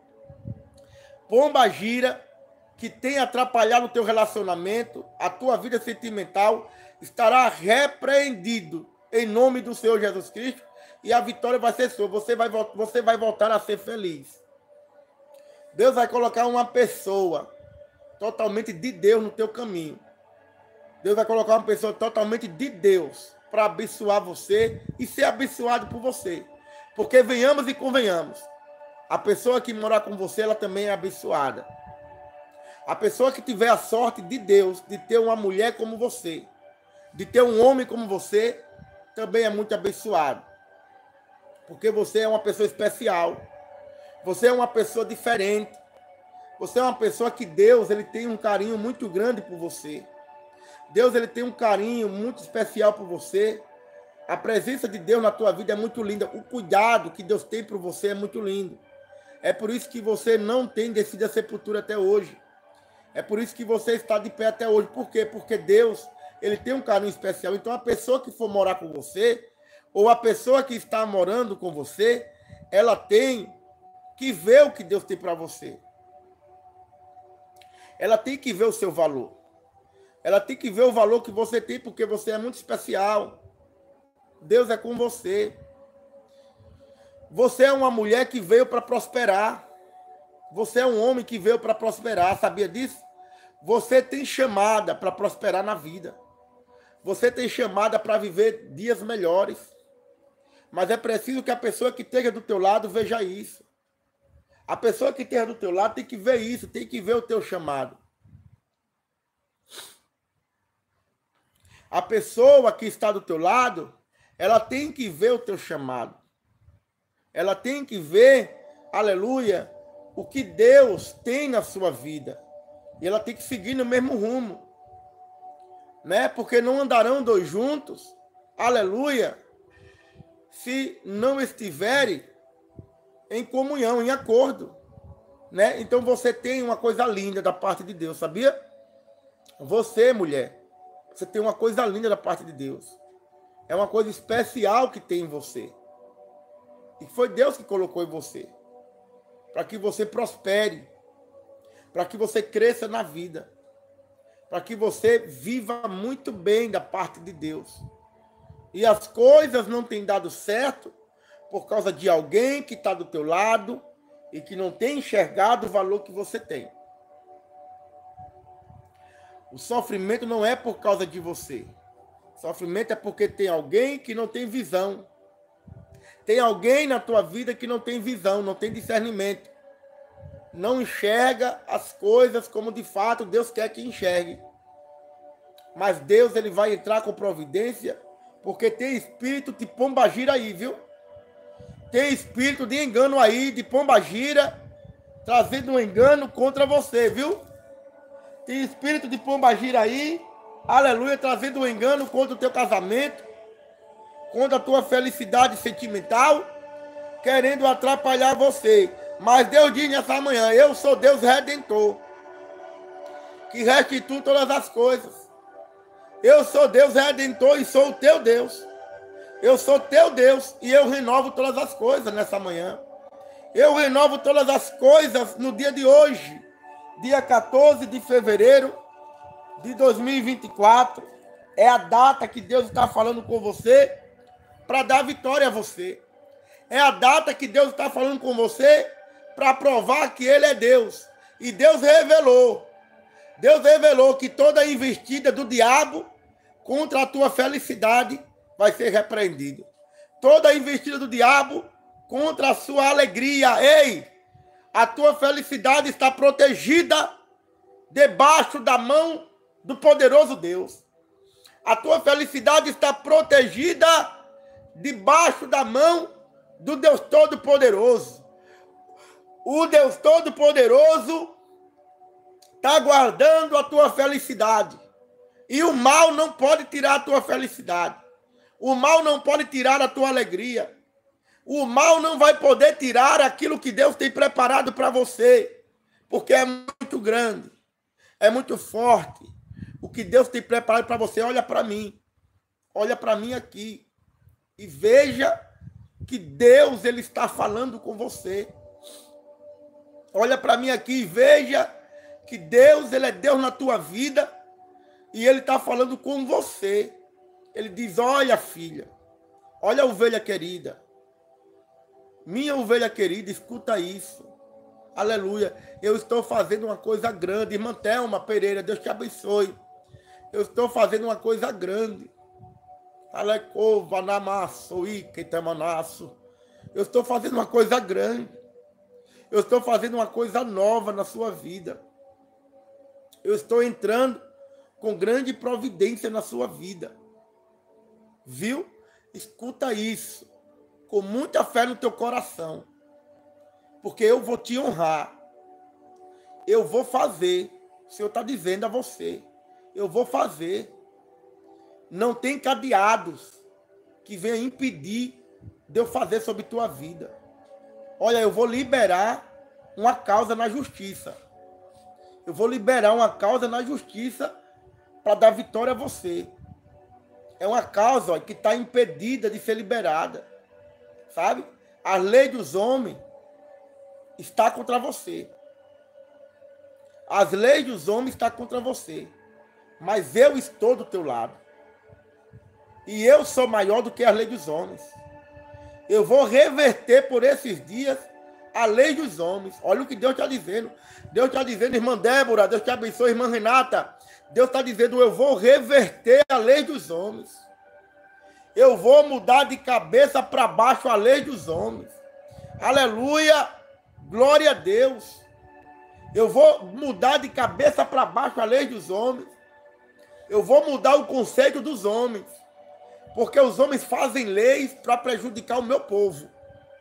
pombagira, que tem atrapalhado o teu relacionamento, a tua vida sentimental, estará repreendido em nome do Senhor Jesus Cristo. E a vitória vai ser sua. Você vai, você vai voltar a ser feliz. Deus vai colocar uma pessoa totalmente de Deus no teu caminho. Deus vai colocar uma pessoa totalmente de Deus para abençoar você e ser abençoado por você. Porque venhamos e convenhamos, a pessoa que morar com você, ela também é abençoada. A pessoa que tiver a sorte de Deus de ter uma mulher como você, de ter um homem como você, também é muito abençoado. Porque você é uma pessoa especial. Você é uma pessoa diferente. Você é uma pessoa que Deus ele tem um carinho muito grande por você. Deus ele tem um carinho muito especial por você. A presença de Deus na tua vida é muito linda. O cuidado que Deus tem por você é muito lindo. É por isso que você não tem descido a sepultura até hoje. É por isso que você está de pé até hoje. Por quê? Porque Deus ele tem um carinho especial. Então a pessoa que for morar com você, ou a pessoa que está morando com você, ela tem que ver o que Deus tem para você. Ela tem que ver o seu valor. Ela tem que ver o valor que você tem, porque você é muito especial. Deus é com você. Você é uma mulher que veio para prosperar. Você é um homem que veio para prosperar. Sabia disso? Você tem chamada para prosperar na vida. Você tem chamada para viver dias melhores. Mas é preciso que a pessoa que esteja do teu lado veja isso. A pessoa que esteja do teu lado tem que ver isso, tem que ver o teu chamado. A pessoa que está do teu lado, ela tem que ver o teu chamado. Ela tem que ver, aleluia, o que Deus tem na sua vida. E ela tem que seguir no mesmo rumo. Né? Porque não andarão dois juntos, aleluia, se não estiverem em comunhão, em acordo. Né? Então você tem uma coisa linda da parte de Deus, sabia? Você, mulher, você tem uma coisa linda da parte de Deus. É uma coisa especial que tem em você. E foi Deus que colocou em você. Para que você prospere. Para que você cresça na vida. Para que você viva muito bem da parte de Deus. E as coisas não têm dado certo por causa de alguém que está do teu lado e que não tem enxergado o valor que você tem. O sofrimento não é por causa de você. O sofrimento é porque tem alguém que não tem visão. Tem alguém na tua vida que não tem visão, não tem discernimento. Não enxerga as coisas como de fato Deus quer que enxergue. Mas Deus ele vai entrar com providência, porque tem espírito de pombagira aí, viu? Tem espírito de engano aí, de pombagira, trazendo um engano contra você, viu? Tem espírito de pombagira aí, aleluia, trazendo um engano contra o teu casamento. contra a tua felicidade sentimental, querendo atrapalhar você. Mas Deus diz nessa manhã, eu sou Deus Redentor, que restitui todas as coisas. Eu sou Deus Redentor e sou o teu Deus. Eu sou teu Deus e eu renovo todas as coisas nessa manhã. Eu renovo todas as coisas no dia de hoje, dia quatorze de fevereiro de dois mil e vinte e quatro. É a data que Deus está falando com você para dar vitória a você. É a data que Deus está falando com você para provar que Ele é Deus. E Deus revelou. Deus revelou que toda investida do diabo contra a tua felicidade vai ser repreendida. Toda investida do diabo contra a sua alegria. Ei, a tua felicidade está protegida debaixo da mão do poderoso Deus. A tua felicidade está protegida debaixo da mão do Deus Todo-Poderoso. O Deus Todo-Poderoso está guardando a tua felicidade. E o mal não pode tirar a tua felicidade. O mal não pode tirar a tua alegria. O mal não vai poder tirar aquilo que Deus tem preparado para você. Porque é muito grande. É muito forte. O que Deus tem preparado para você, olha para mim. Olha para mim aqui. E veja que Deus, Ele está falando com você. Olha para mim aqui e veja que Deus, Ele é Deus na tua vida. E Ele está falando com você. Ele diz, olha filha, olha a ovelha querida. Minha ovelha querida, escuta isso. Aleluia. Eu estou fazendo uma coisa grande. Irmã Thelma Pereira, Deus te abençoe. Eu estou fazendo uma coisa grande. Alecova, namasso, iquetamanasso. Eu estou fazendo uma coisa grande. Eu estou fazendo uma coisa nova na sua vida. Eu estou entrando com grande providência na sua vida. Viu? Escuta isso. Com muita fé no teu coração. Porque eu vou te honrar. Eu vou fazer. O Senhor está dizendo a você. Eu vou fazer. Não tem cadeados que venham impedir de eu fazer sobre tua vida. Olha, eu vou liberar uma causa na justiça. Eu vou liberar uma causa na justiça para dar vitória a você. É uma causa ó, que está impedida de ser liberada. Sabe? A lei dos homens está contra você. As leis dos homens estão contra você. Mas eu estou do teu lado. E eu sou maior do que a lei dos homens. Eu vou reverter por esses dias a lei dos homens. Olha o que Deus está dizendo. Deus está dizendo, irmã Débora, Deus te abençoe, irmã Renata. Deus está dizendo, eu vou reverter a lei dos homens. Eu vou mudar de cabeça para baixo a lei dos homens. Aleluia, glória a Deus. Eu vou mudar de cabeça para baixo a lei dos homens. Eu vou mudar o conceito dos homens. Porque os homens fazem leis para prejudicar o meu povo.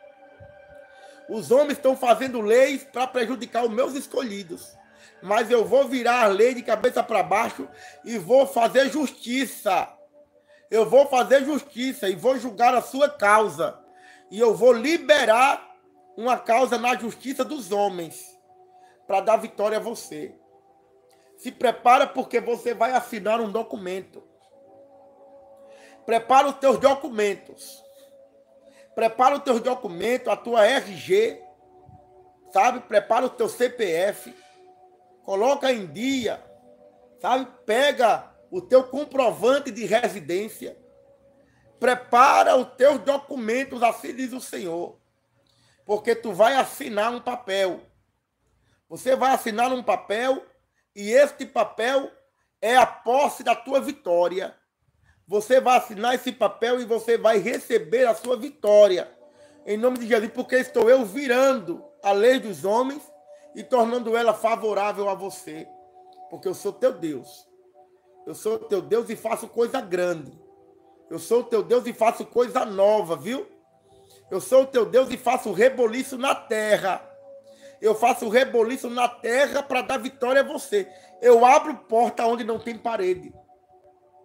Os homens estão fazendo leis para prejudicar os meus escolhidos. Mas eu vou virar a lei de cabeça para baixo e vou fazer justiça. Eu vou fazer justiça e vou julgar a sua causa. E eu vou liberar uma causa na justiça dos homens para dar vitória a você. Se prepara porque você vai assinar um documento. Prepara os teus documentos. Prepara os teus documentos, a tua R G, sabe? Prepara o teu C P F. Coloca em dia, sabe? Pega o teu comprovante de residência. Prepara os teus documentos, assim diz o Senhor. Porque tu vai assinar um papel. Você vai assinar um papel e este papel é a posse da tua vitória. Você vai assinar esse papel e você vai receber a sua vitória. Em nome de Jesus, porque estou eu virando a lei dos homens e tornando ela favorável a você. Porque eu sou teu Deus. Eu sou teu Deus e faço coisa grande. Eu sou teu Deus e faço coisa nova, viu? Eu sou teu Deus e faço reboliço na terra. Eu faço reboliço na terra para dar vitória a você. Eu abro porta onde não tem parede.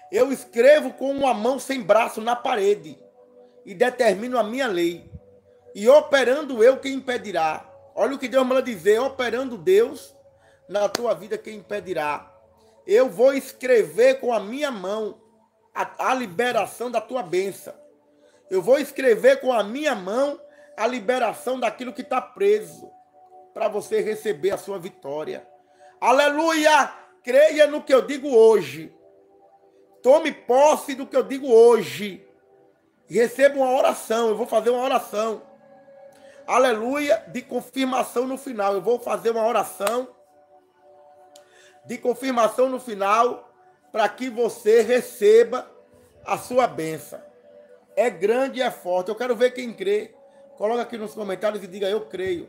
Eu escrevo com uma mão sem braço na parede e determino a minha lei. E operando eu, quem impedirá? Olha o que Deus manda dizer, operando Deus na tua vida, quem impedirá? Eu vou escrever com a minha mão a, a liberação da tua bênção. Eu vou escrever com a minha mão a liberação daquilo que está preso, para você receber a sua vitória. Aleluia! Creia no que eu digo hoje. Tome posse do que eu digo hoje. Receba uma oração. Eu vou fazer uma oração. Aleluia! De confirmação no final. Eu vou fazer uma oração de confirmação no final, para que você receba a sua bênção. É grande e é forte. Eu quero ver quem crê. Coloca aqui nos comentários e diga, eu creio.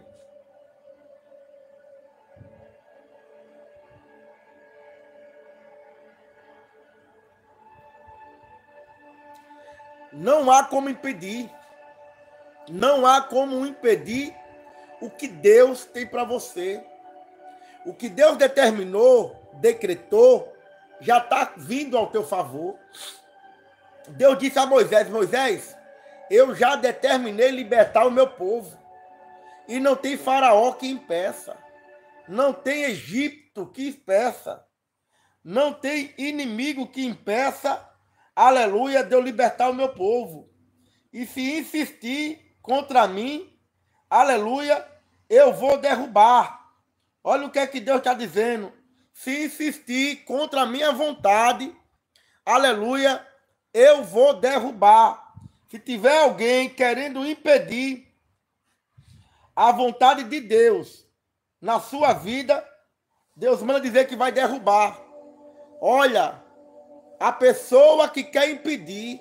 Não há como impedir. Não há como impedir o que Deus tem para você. O que Deus determinou, decretou, já está vindo ao teu favor. Deus disse a Moisés, Moisés, eu já determinei libertar o meu povo. E não tem faraó que impeça. Não tem Egito que impeça. Não tem inimigo que impeça, aleluia, de eu libertar o meu povo. E se insistir contra mim, aleluia, eu vou derrubar. Olha o que é que Deus está dizendo. Se insistir contra a minha vontade, aleluia, eu vou derrubar. Se tiver alguém querendo impedir a vontade de Deus na sua vida, Deus manda dizer que vai derrubar. Olha, a pessoa que quer impedir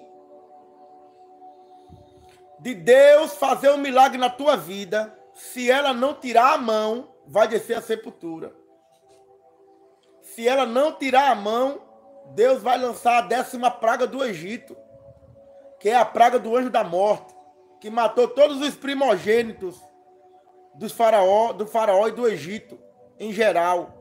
de Deus fazer um milagre na tua vida, se ela não tirar a mão, vai descer a sepultura. Se ela não tirar a mão, Deus vai lançar a décima praga do Egito, que é a praga do anjo da morte, que matou todos os primogênitos dos faraó, do faraó e do Egito, em geral.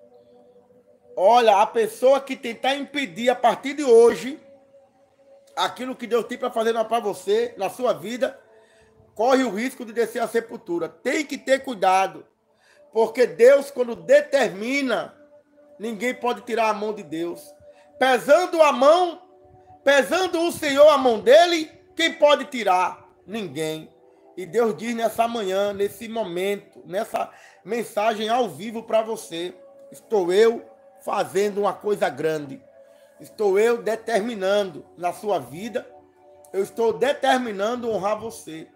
Olha, a pessoa que tentar impedir a partir de hoje aquilo que Deus tem para fazer para você, na sua vida, corre o risco de descer a sepultura. Tem que ter cuidado, porque Deus, quando determina, ninguém pode tirar a mão de Deus. Pesando a mão, pesando o Senhor a mão dele, quem pode tirar? Ninguém. E Deus diz nessa manhã, nesse momento, nessa mensagem ao vivo para você, estou eu fazendo uma coisa grande. Estou eu determinando na sua vida, eu estou determinando honrar você.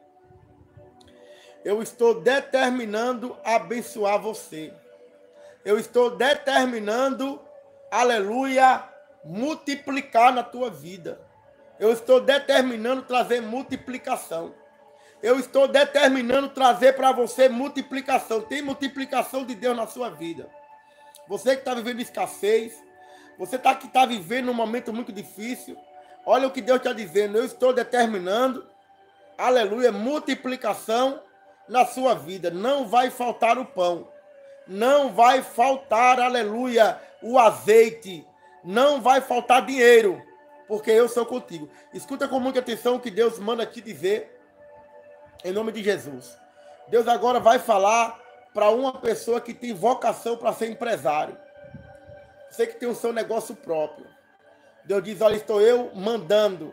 Eu estou determinando abençoar você. Eu estou determinando, aleluia, multiplicar na tua vida. Eu estou determinando trazer multiplicação. Eu estou determinando trazer para você multiplicação. Tem multiplicação de Deus na sua vida. Você que está vivendo escassez, você tá, que está vivendo um momento muito difícil, olha o que Deus está dizendo. Eu estou determinando, aleluia, multiplicação na sua vida. Não vai faltar o pão. Não vai faltar, aleluia, o azeite. Não vai faltar dinheiro, porque eu sou contigo. Escuta com muita atenção o que Deus manda te dizer, em nome de Jesus. Deus agora vai falar para uma pessoa que tem vocação para ser empresário. Você que tem o seu negócio próprio. Deus diz, olha, estou eu mandando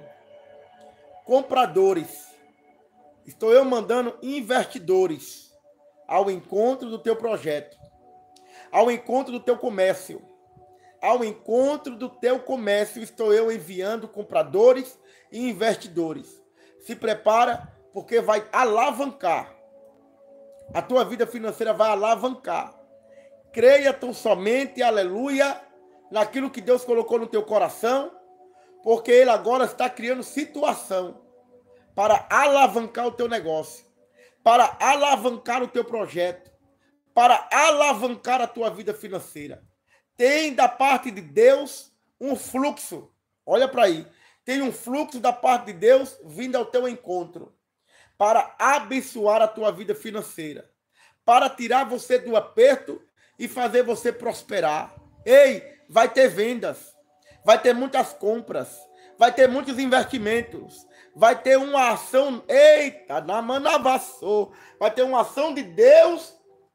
compradores. Estou eu mandando investidores ao encontro do teu projeto. Ao encontro do teu comércio. Ao encontro do teu comércio, estou eu enviando compradores e investidores. Se prepara, porque vai alavancar. A tua vida financeira vai alavancar. Creia tão somente, aleluia, naquilo que Deus colocou no teu coração, porque Ele agora está criando situação para alavancar o teu negócio, para alavancar o teu projeto, para alavancar a tua vida financeira. Tem da parte de Deus um fluxo. Olha para aí. Tem um fluxo da parte de Deus vindo ao teu encontro para abençoar a tua vida financeira, para tirar você do aperto e fazer você prosperar. Ei, vai ter vendas. vai ter muitas compras, vai ter muitos investimentos, vai ter uma ação, eita, na manavassou, vai ter uma ação de Deus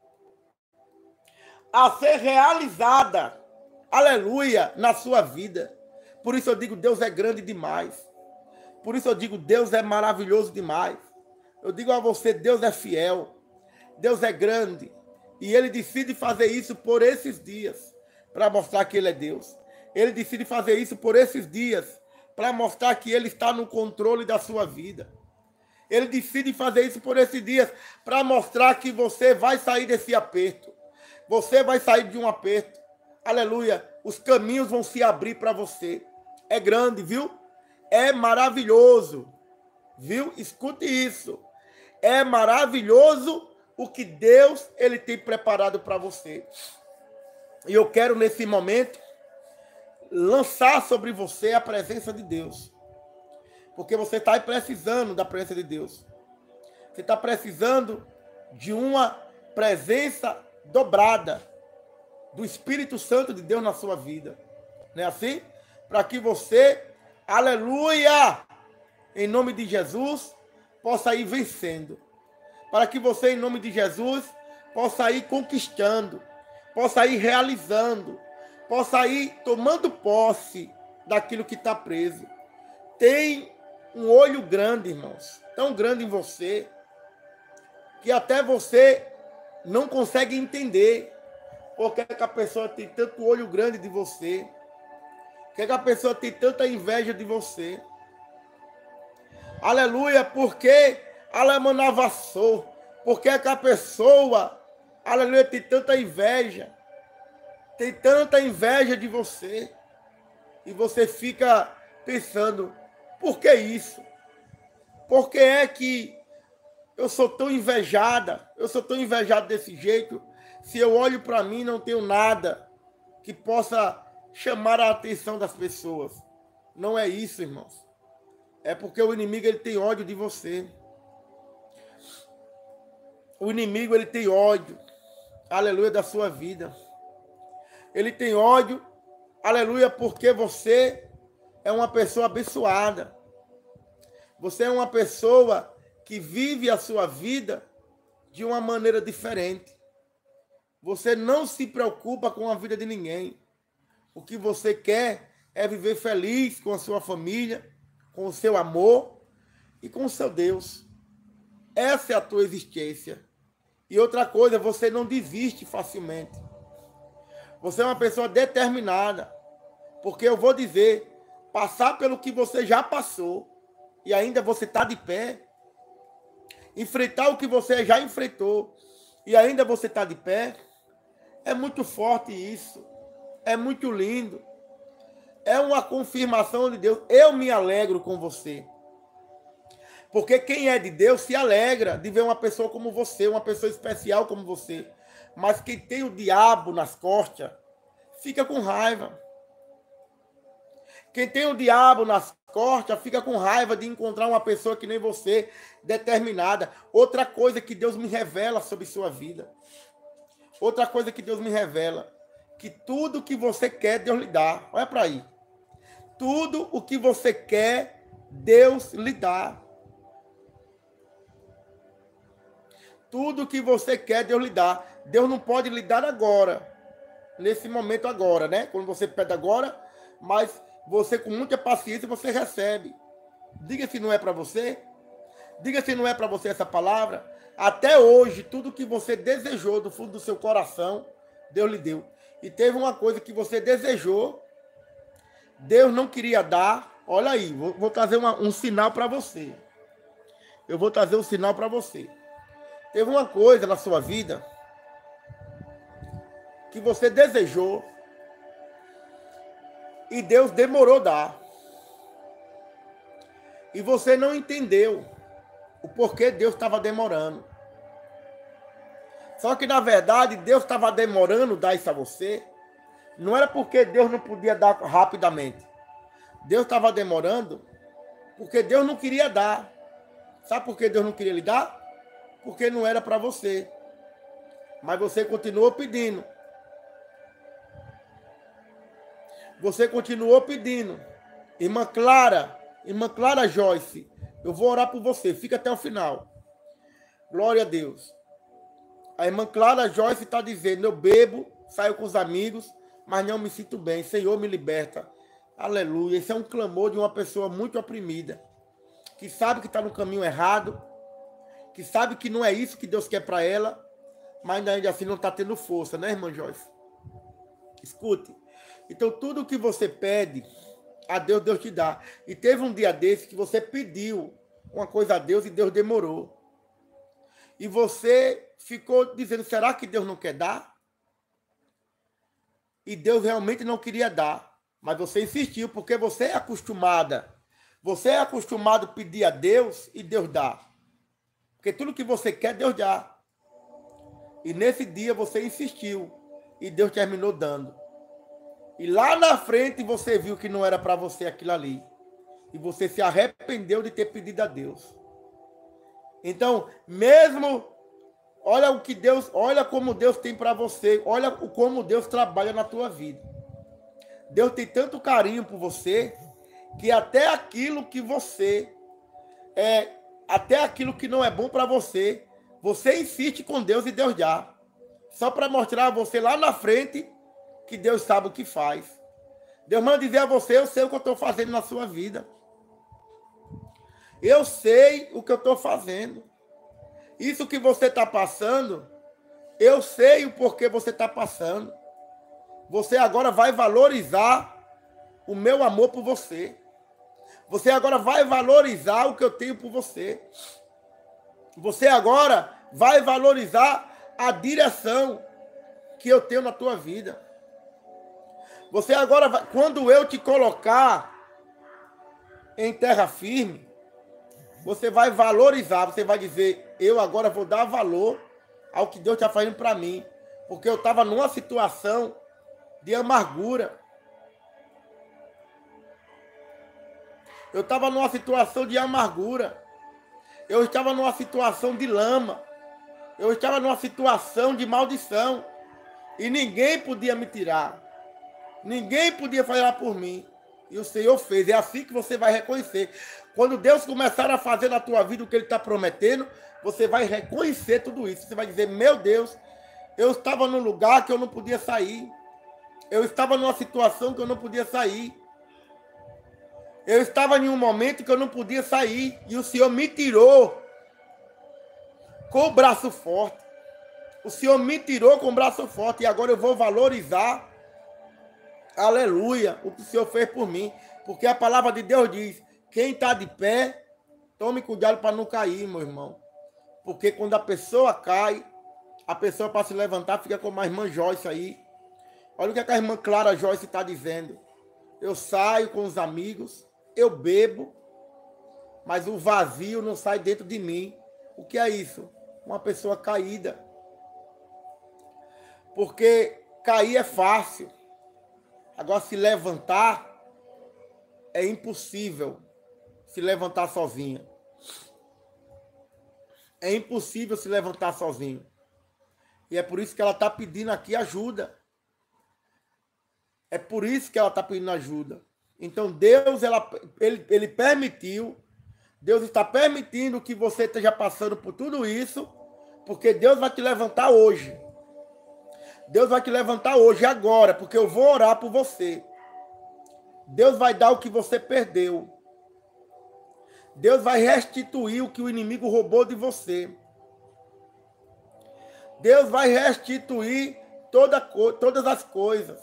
a ser realizada, aleluia, na sua vida. Por isso eu digo, Deus é grande demais. Por isso eu digo, Deus é maravilhoso demais. Eu digo a você, Deus é fiel, Deus é grande, e Ele decide fazer isso por esses dias, para mostrar que Ele é Deus. Ele decide fazer isso por esses dias, para mostrar que Ele está no controle da sua vida. Ele decide fazer isso por esses dias, para mostrar que você vai sair desse aperto. Você vai sair de um aperto. Aleluia. Os caminhos vão se abrir para você. É grande, viu? É maravilhoso. Viu? Escute isso. É maravilhoso o que Deus ele tem preparado para você. E eu quero, nesse momento, lançar sobre você a presença de Deus. Porque você está precisando da presença de Deus. Você está precisando de uma presença dobrada do Espírito Santo de Deus na sua vida. Não é assim? Para que você, aleluia, em nome de Jesus, possa ir vencendo. Para que você, em nome de Jesus, possa ir conquistando, possa ir realizando, possa ir tomando posse daquilo que está preso. Tem um olho grande, irmãos, tão grande em você, que até você não consegue entender porque que a pessoa tem tanto olho grande de você, porque que a pessoa tem tanta inveja de você. Aleluia, porque alemanavassou, porque que a pessoa, aleluia, tem tanta inveja, tem tanta inveja de você, e você fica pensando, por que isso? Por que é que eu sou tão invejada, eu sou tão invejado desse jeito, se eu olho para mim não tenho nada que possa chamar a atenção das pessoas? Não é isso, irmãos. É porque o inimigo ele tem ódio de você. O inimigo ele tem ódio, aleluia, da sua vida. Ele tem ódio, aleluia, porque você é uma pessoa abençoada. Você é uma pessoa que vive a sua vida de uma maneira diferente. Você não se preocupa com a vida de ninguém. O que você quer é viver feliz com a sua família, com o seu amor e com o seu Deus. Essa é a tua existência. E outra coisa, você não desiste facilmente. Você é uma pessoa determinada. Porque eu vou dizer, passar pelo que você já passou e ainda você está de pé, enfrentar o que você já enfrentou e ainda você está de pé, é muito forte isso. É muito lindo. É uma confirmação de Deus. Eu me alegro com você. Porque quem é de Deus se alegra de ver uma pessoa como você, uma pessoa especial como você. Mas quem tem o diabo nas costas, fica com raiva. Quem tem o diabo nas costas, fica com raiva de encontrar uma pessoa que nem você, determinada. Outra coisa que Deus me revela sobre sua vida. Outra coisa que Deus me revela, que tudo que você quer, Deus lhe dá. Olha para aí. Tudo o que você quer, Deus lhe dá. Tudo o que você quer, Deus lhe dá. Deus não pode lhe dar agora. Nesse momento agora, né? Quando você pede agora, mas você com muita paciência, você recebe. Diga se não é para você. Diga se não é para você essa palavra. Até hoje, tudo que você desejou do fundo do seu coração, Deus lhe deu. E teve uma coisa que você desejou, Deus não queria dar. Olha aí, vou, vou trazer uma, um sinal para você. Eu vou trazer um sinal para você. Teve uma coisa na sua vida que você desejou e Deus demorou a dar. E você não entendeu o porquê Deus estava demorando. Só que, na verdade, Deus estava demorando a dar isso a você. Não era porque Deus não podia dar rapidamente. Deus estava demorando porque Deus não queria dar. Sabe por que Deus não queria lhe dar? Porque não era para você. Mas você continuou pedindo. Você continuou pedindo. Irmã Clara, irmã Clara Joyce, eu vou orar por você. Fica até o final. Glória a Deus. A irmã Clara Joyce está dizendo, eu bebo, saio com os amigos, mas não me sinto bem. Senhor, me liberta. Aleluia. Esse é um clamor de uma pessoa muito oprimida, que sabe que está no caminho errado, que sabe que não é isso que Deus quer para ela, mas ainda assim não está tendo força, né, irmã Joyce? Escute. Então, tudo que você pede a Deus, Deus te dá. E teve um dia desse que você pediu uma coisa a Deus e Deus demorou. E você ficou dizendo, será que Deus não quer dar? E Deus realmente não queria dar. Mas você insistiu, porque você é acostumada. Você é acostumado a pedir a Deus e Deus dá. Porque tudo que você quer, Deus dá. E nesse dia você insistiu. E Deus terminou dando. E lá na frente você viu que não era para você aquilo ali. E você se arrependeu de ter pedido a Deus. Então, mesmo, olha o que Deus, olha como Deus tem para você, olha como Deus trabalha na tua vida. Deus tem tanto carinho por você, que até aquilo que você, é, até aquilo que não é bom para você, você insiste com Deus e Deus dá. Só para mostrar a você lá na frente que Deus sabe o que faz. Deus manda dizer a você, eu sei o que eu estou fazendo na sua vida. Eu sei o que eu estou fazendo. Isso que você está passando, eu sei o porquê você está passando. Você agora vai valorizar o meu amor por você. Você agora vai valorizar o que eu tenho por você. Você agora vai valorizar a direção que eu tenho na tua vida. Você agora vai, quando eu te colocar em terra firme, você vai valorizar, você vai dizer, eu agora vou dar valor ao que Deus está fazendo para mim. Porque eu estava numa situação de amargura. Eu estava numa situação de amargura. Eu estava numa situação de lama. Eu estava numa situação de maldição. E ninguém podia me tirar. Ninguém podia fazer por mim. E o Senhor fez. É assim que você vai reconhecer. Quando Deus começar a fazer na tua vida o que Ele está prometendo, você vai reconhecer tudo isso. Você vai dizer, meu Deus, eu estava num lugar que eu não podia sair. Eu estava numa situação que eu não podia sair. Eu estava em um momento que eu não podia sair. E o Senhor me tirou com o braço forte. O Senhor me tirou com o braço forte. E agora eu vou valorizar, aleluia, o que o Senhor fez por mim. Porque a palavra de Deus diz, quem está de pé, tome cuidado para não cair, meu irmão. Porque quando a pessoa cai, a pessoa para se levantar fica como a irmã Joyce aí. Olha o que a irmã Clara Joyce está dizendo. Eu saio com os amigos, eu bebo, mas o vazio não sai dentro de mim. O que é isso? Uma pessoa caída. Porque cair é fácil. Agora, se levantar, é impossível se levantar sozinha. É impossível se levantar sozinho. E é por isso que ela está pedindo aqui ajuda. É por isso que ela está pedindo ajuda. Então, Deus, ela, ele, ele permitiu, Deus está permitindo que você esteja passando por tudo isso, porque Deus vai te levantar hoje. Deus vai te levantar hoje, agora, porque eu vou orar por você. Deus vai dar o que você perdeu. Deus vai restituir o que o inimigo roubou de você. Deus vai restituir toda, todas as coisas.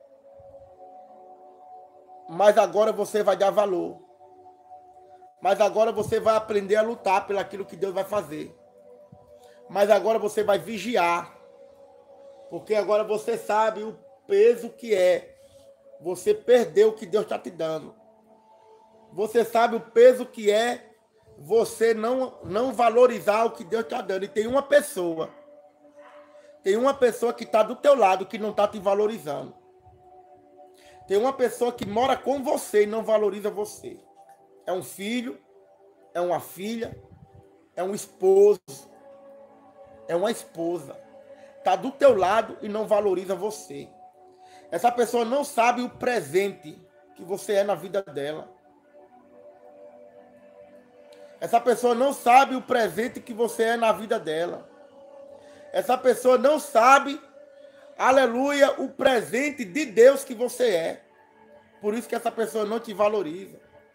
Mas agora você vai dar valor. Mas agora você vai aprender a lutar pelo aquilo que Deus vai fazer. Mas agora você vai vigiar. Porque agora você sabe o peso que é você perder o que Deus está te dando. Você sabe o peso que é você não, não valorizar o que Deus está dando. E tem uma pessoa, tem uma pessoa que está do teu lado que não está te valorizando. Tem uma pessoa que mora com você e não valoriza você. É um filho, é uma filha, é um esposo, é uma esposa. Está do teu lado e não valoriza você. Essa pessoa não sabe o presente que você é na vida dela. Essa pessoa não sabe o presente que você é na vida dela. Essa pessoa não sabe, aleluia, o presente de Deus que você é. Por isso que essa pessoa não te valoriza.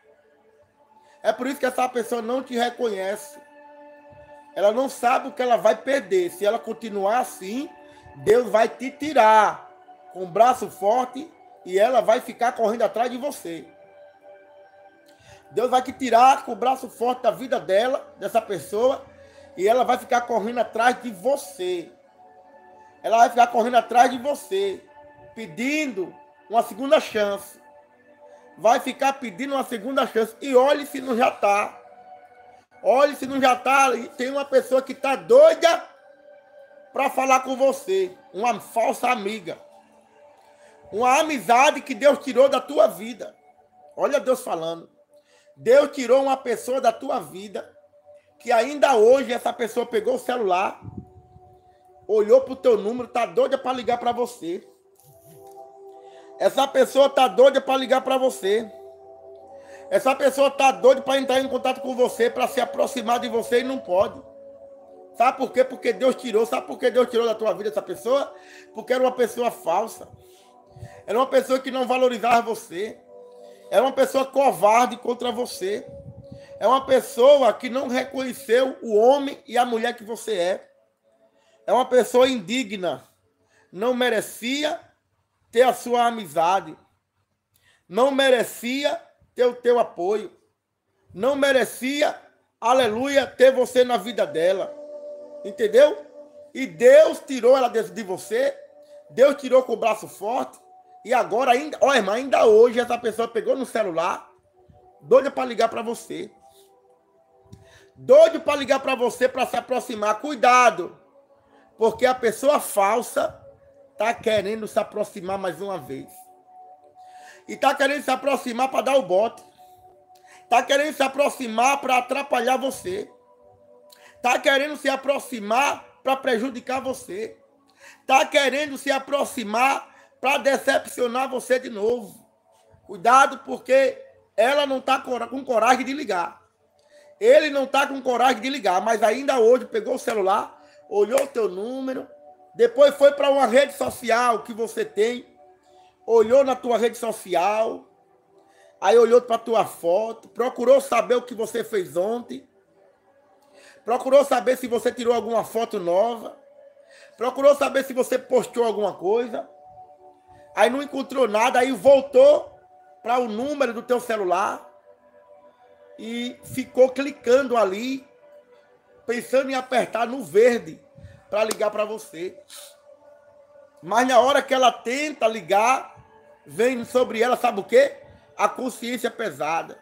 É por isso que essa pessoa não te reconhece. Ela não sabe o que ela vai perder. Se ela continuar assim, Deus vai te tirar com o braço forte e ela vai ficar correndo atrás de você. Deus vai te tirar com o braço forte da vida dela, dessa pessoa, e ela vai ficar correndo atrás de você. Ela vai ficar correndo atrás de você, pedindo uma segunda chance. Vai ficar pedindo uma segunda chance. E olhe se não já está. Olhe se não já está. Tem uma pessoa que está doida para falar com você. Uma falsa amiga. Uma amizade que Deus tirou da tua vida. Olha Deus falando. Deus tirou uma pessoa da tua vida, que ainda hoje essa pessoa pegou o celular, olhou para o teu número, está doida para ligar para você. Essa pessoa está doida para ligar para você. Essa pessoa está doida para entrar em contato com você, para se aproximar de você e não pode. Sabe por quê? Porque Deus tirou. Sabe por que Deus tirou da tua vida essa pessoa? Porque era uma pessoa falsa. Era uma pessoa que não valorizava você. É uma pessoa covarde contra você. É uma pessoa que não reconheceu o homem e a mulher que você é. É uma pessoa indigna. Não merecia ter a sua amizade. Não merecia ter o teu apoio. Não merecia, aleluia, ter você na vida dela. Entendeu? E Deus tirou ela de você. Deus tirou com o braço forte. E agora, ainda, ó, irmã, ainda hoje, essa pessoa pegou no celular, doida para ligar para você. Doido para ligar para você, para se aproximar. Cuidado, porque a pessoa falsa está querendo se aproximar mais uma vez. E está querendo se aproximar para dar o bote. Está querendo se aproximar para atrapalhar você. Está querendo se aproximar para prejudicar você. Está querendo se aproximar para decepcionar você de novo. Cuidado, porque ela não está com coragem de ligar. Ele não está com coragem de ligar, mas ainda hoje pegou o celular, olhou o teu número, depois foi para uma rede social que você tem, olhou na tua rede social, aí olhou para a tua foto, procurou saber o que você fez ontem, procurou saber se você tirou alguma foto nova, procurou saber se você postou alguma coisa. Aí não encontrou nada, aí voltou para o número do teu celular e ficou clicando ali, pensando em apertar no verde para ligar para você. Mas na hora que ela tenta ligar, vem sobre ela, sabe o quê? A consciência pesada.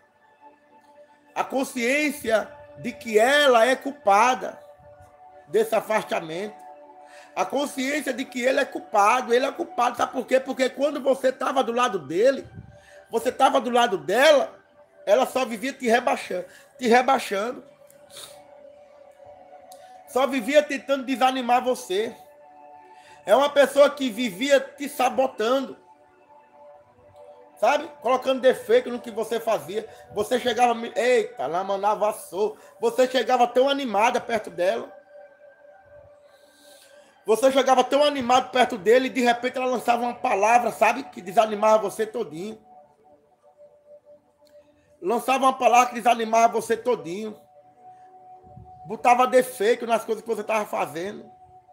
A consciência de que ela é culpada desse afastamento. A consciência de que ele é culpado, ele é culpado, sabe por quê? Porque quando você estava do lado dele, você estava do lado dela, ela só vivia te rebaixando, te rebaixando. Só vivia tentando desanimar você. É uma pessoa que vivia te sabotando. Sabe? Colocando defeito no que você fazia. Você chegava, eita, lá mandava vassoura. Você chegava tão animada perto dela. Você chegava tão animado perto dele e de repente ela lançava uma palavra, sabe? Que desanimava você todinho. Lançava uma palavra que desanimava você todinho. Botava defeito nas coisas que você estava fazendo.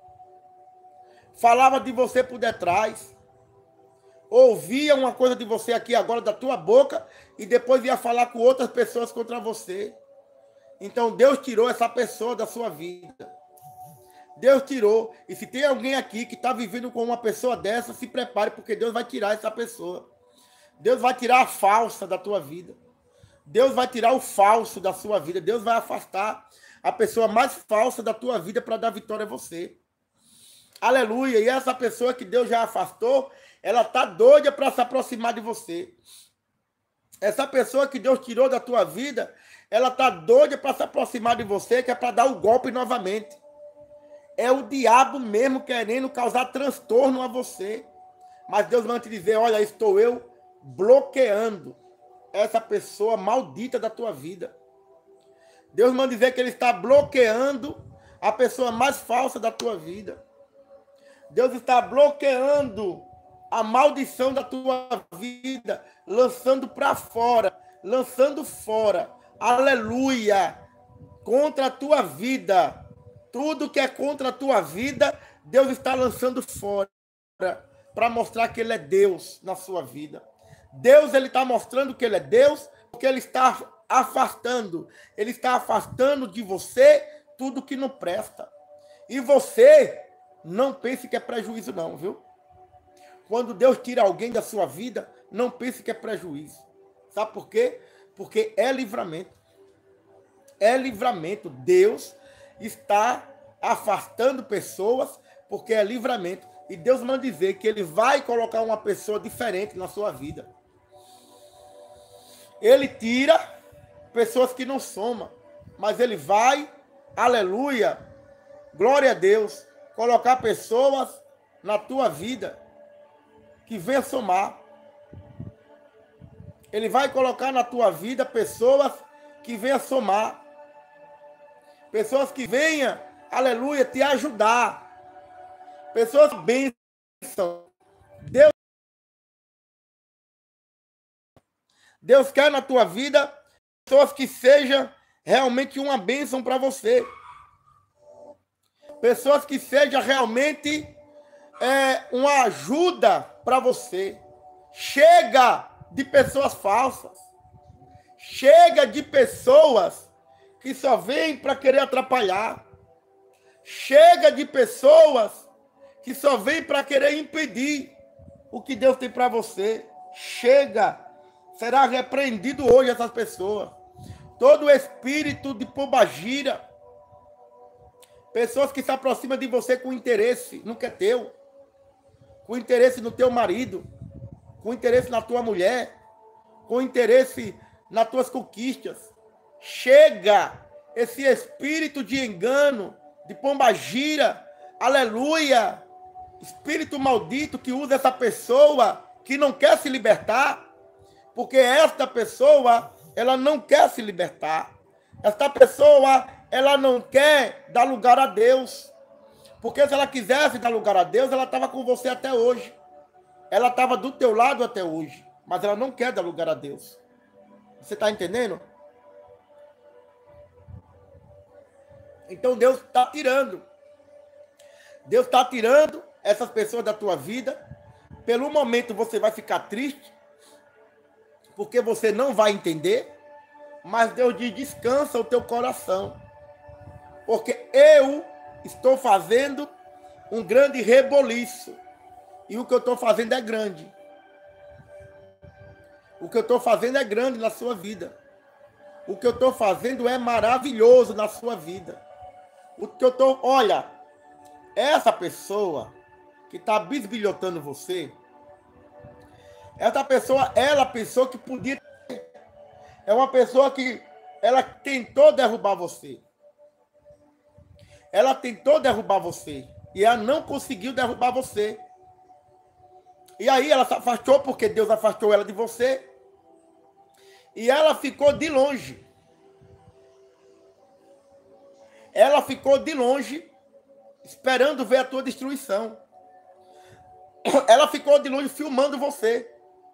Falava de você por detrás. Ouvia uma coisa de você aqui agora da tua boca e depois ia falar com outras pessoas contra você. Então Deus tirou essa pessoa da sua vida. Deus tirou. E se tem alguém aqui que está vivendo com uma pessoa dessa, se prepare, porque Deus vai tirar essa pessoa. Deus vai tirar a falsa da tua vida. Deus vai tirar o falso da sua vida. Deus vai afastar a pessoa mais falsa da tua vida para dar vitória a você. Aleluia. E essa pessoa que Deus já afastou, ela está doida para se aproximar de você. Essa pessoa que Deus tirou da tua vida, ela está doida para se aproximar de você, que é para dar o golpe novamente. É o diabo mesmo querendo causar transtorno a você. Mas Deus manda te dizer, olha, estou eu bloqueando essa pessoa maldita da tua vida. Deus manda dizer que Ele está bloqueando a pessoa mais falsa da tua vida. Deus está bloqueando a maldição da tua vida, lançando para fora, lançando fora. Aleluia! Contra a tua vida. Tudo que é contra a tua vida, Deus está lançando fora para mostrar que Ele é Deus na sua vida. Deus, Ele está mostrando que Ele é Deus, porque Ele está afastando. Ele está afastando de você tudo que não presta. E você não pense que é prejuízo não, viu? Quando Deus tira alguém da sua vida, não pense que é prejuízo. Sabe por quê? Porque é livramento. É livramento. Deus está afastando pessoas porque é livramento. E Deus manda dizer que Ele vai colocar uma pessoa diferente na sua vida. Ele tira pessoas que não somam, mas Ele vai, aleluia, glória a Deus, colocar pessoas na tua vida que venham somar. Ele vai colocar na tua vida pessoas que venham somar. Pessoas que venham, aleluia, te ajudar. Pessoas bênçãos. Deus, Deus quer na tua vida pessoas que sejam realmente uma bênção para você. Pessoas que sejam realmente é, uma ajuda para você. Chega de pessoas falsas. Chega de pessoas que só vêm para querer atrapalhar. Chega de pessoas que só vêm para querer impedir o que Deus tem para você. Chega. Será repreendido hoje essas pessoas. Todo espírito de pombagira. Pessoas que se aproximam de você com interesse, não é teu. Com interesse no teu marido. Com interesse na tua mulher. Com interesse nas tuas conquistas. Chega esse espírito de engano, de pombagira, aleluia, espírito maldito que usa essa pessoa que não quer se libertar, porque esta pessoa, ela não quer se libertar. Esta pessoa, ela não quer dar lugar a Deus, porque se ela quisesse dar lugar a Deus, ela estava com você até hoje. Ela estava do teu lado até hoje, mas ela não quer dar lugar a Deus. Você está entendendo? Então Deus está tirando. Deus está tirando essas pessoas da tua vida. Pelo momento você vai ficar triste, porque você não vai entender. Mas Deus diz, descansa o teu coração. Porque eu estou fazendo um grande reboliço. E o que eu estou fazendo é grande. O que eu estou fazendo é grande na sua vida. O que eu estou fazendo é maravilhoso na sua vida. O que eu estou... Olha, essa pessoa que está bisbilhotando você, essa pessoa, ela pensou que podia... É uma pessoa que ela tentou derrubar você. Ela tentou derrubar você. E ela não conseguiu derrubar você. E aí ela se afastou porque Deus afastou ela de você. E ela ficou de longe. Ela ficou de longe, esperando ver a tua destruição. Ela ficou de longe filmando você.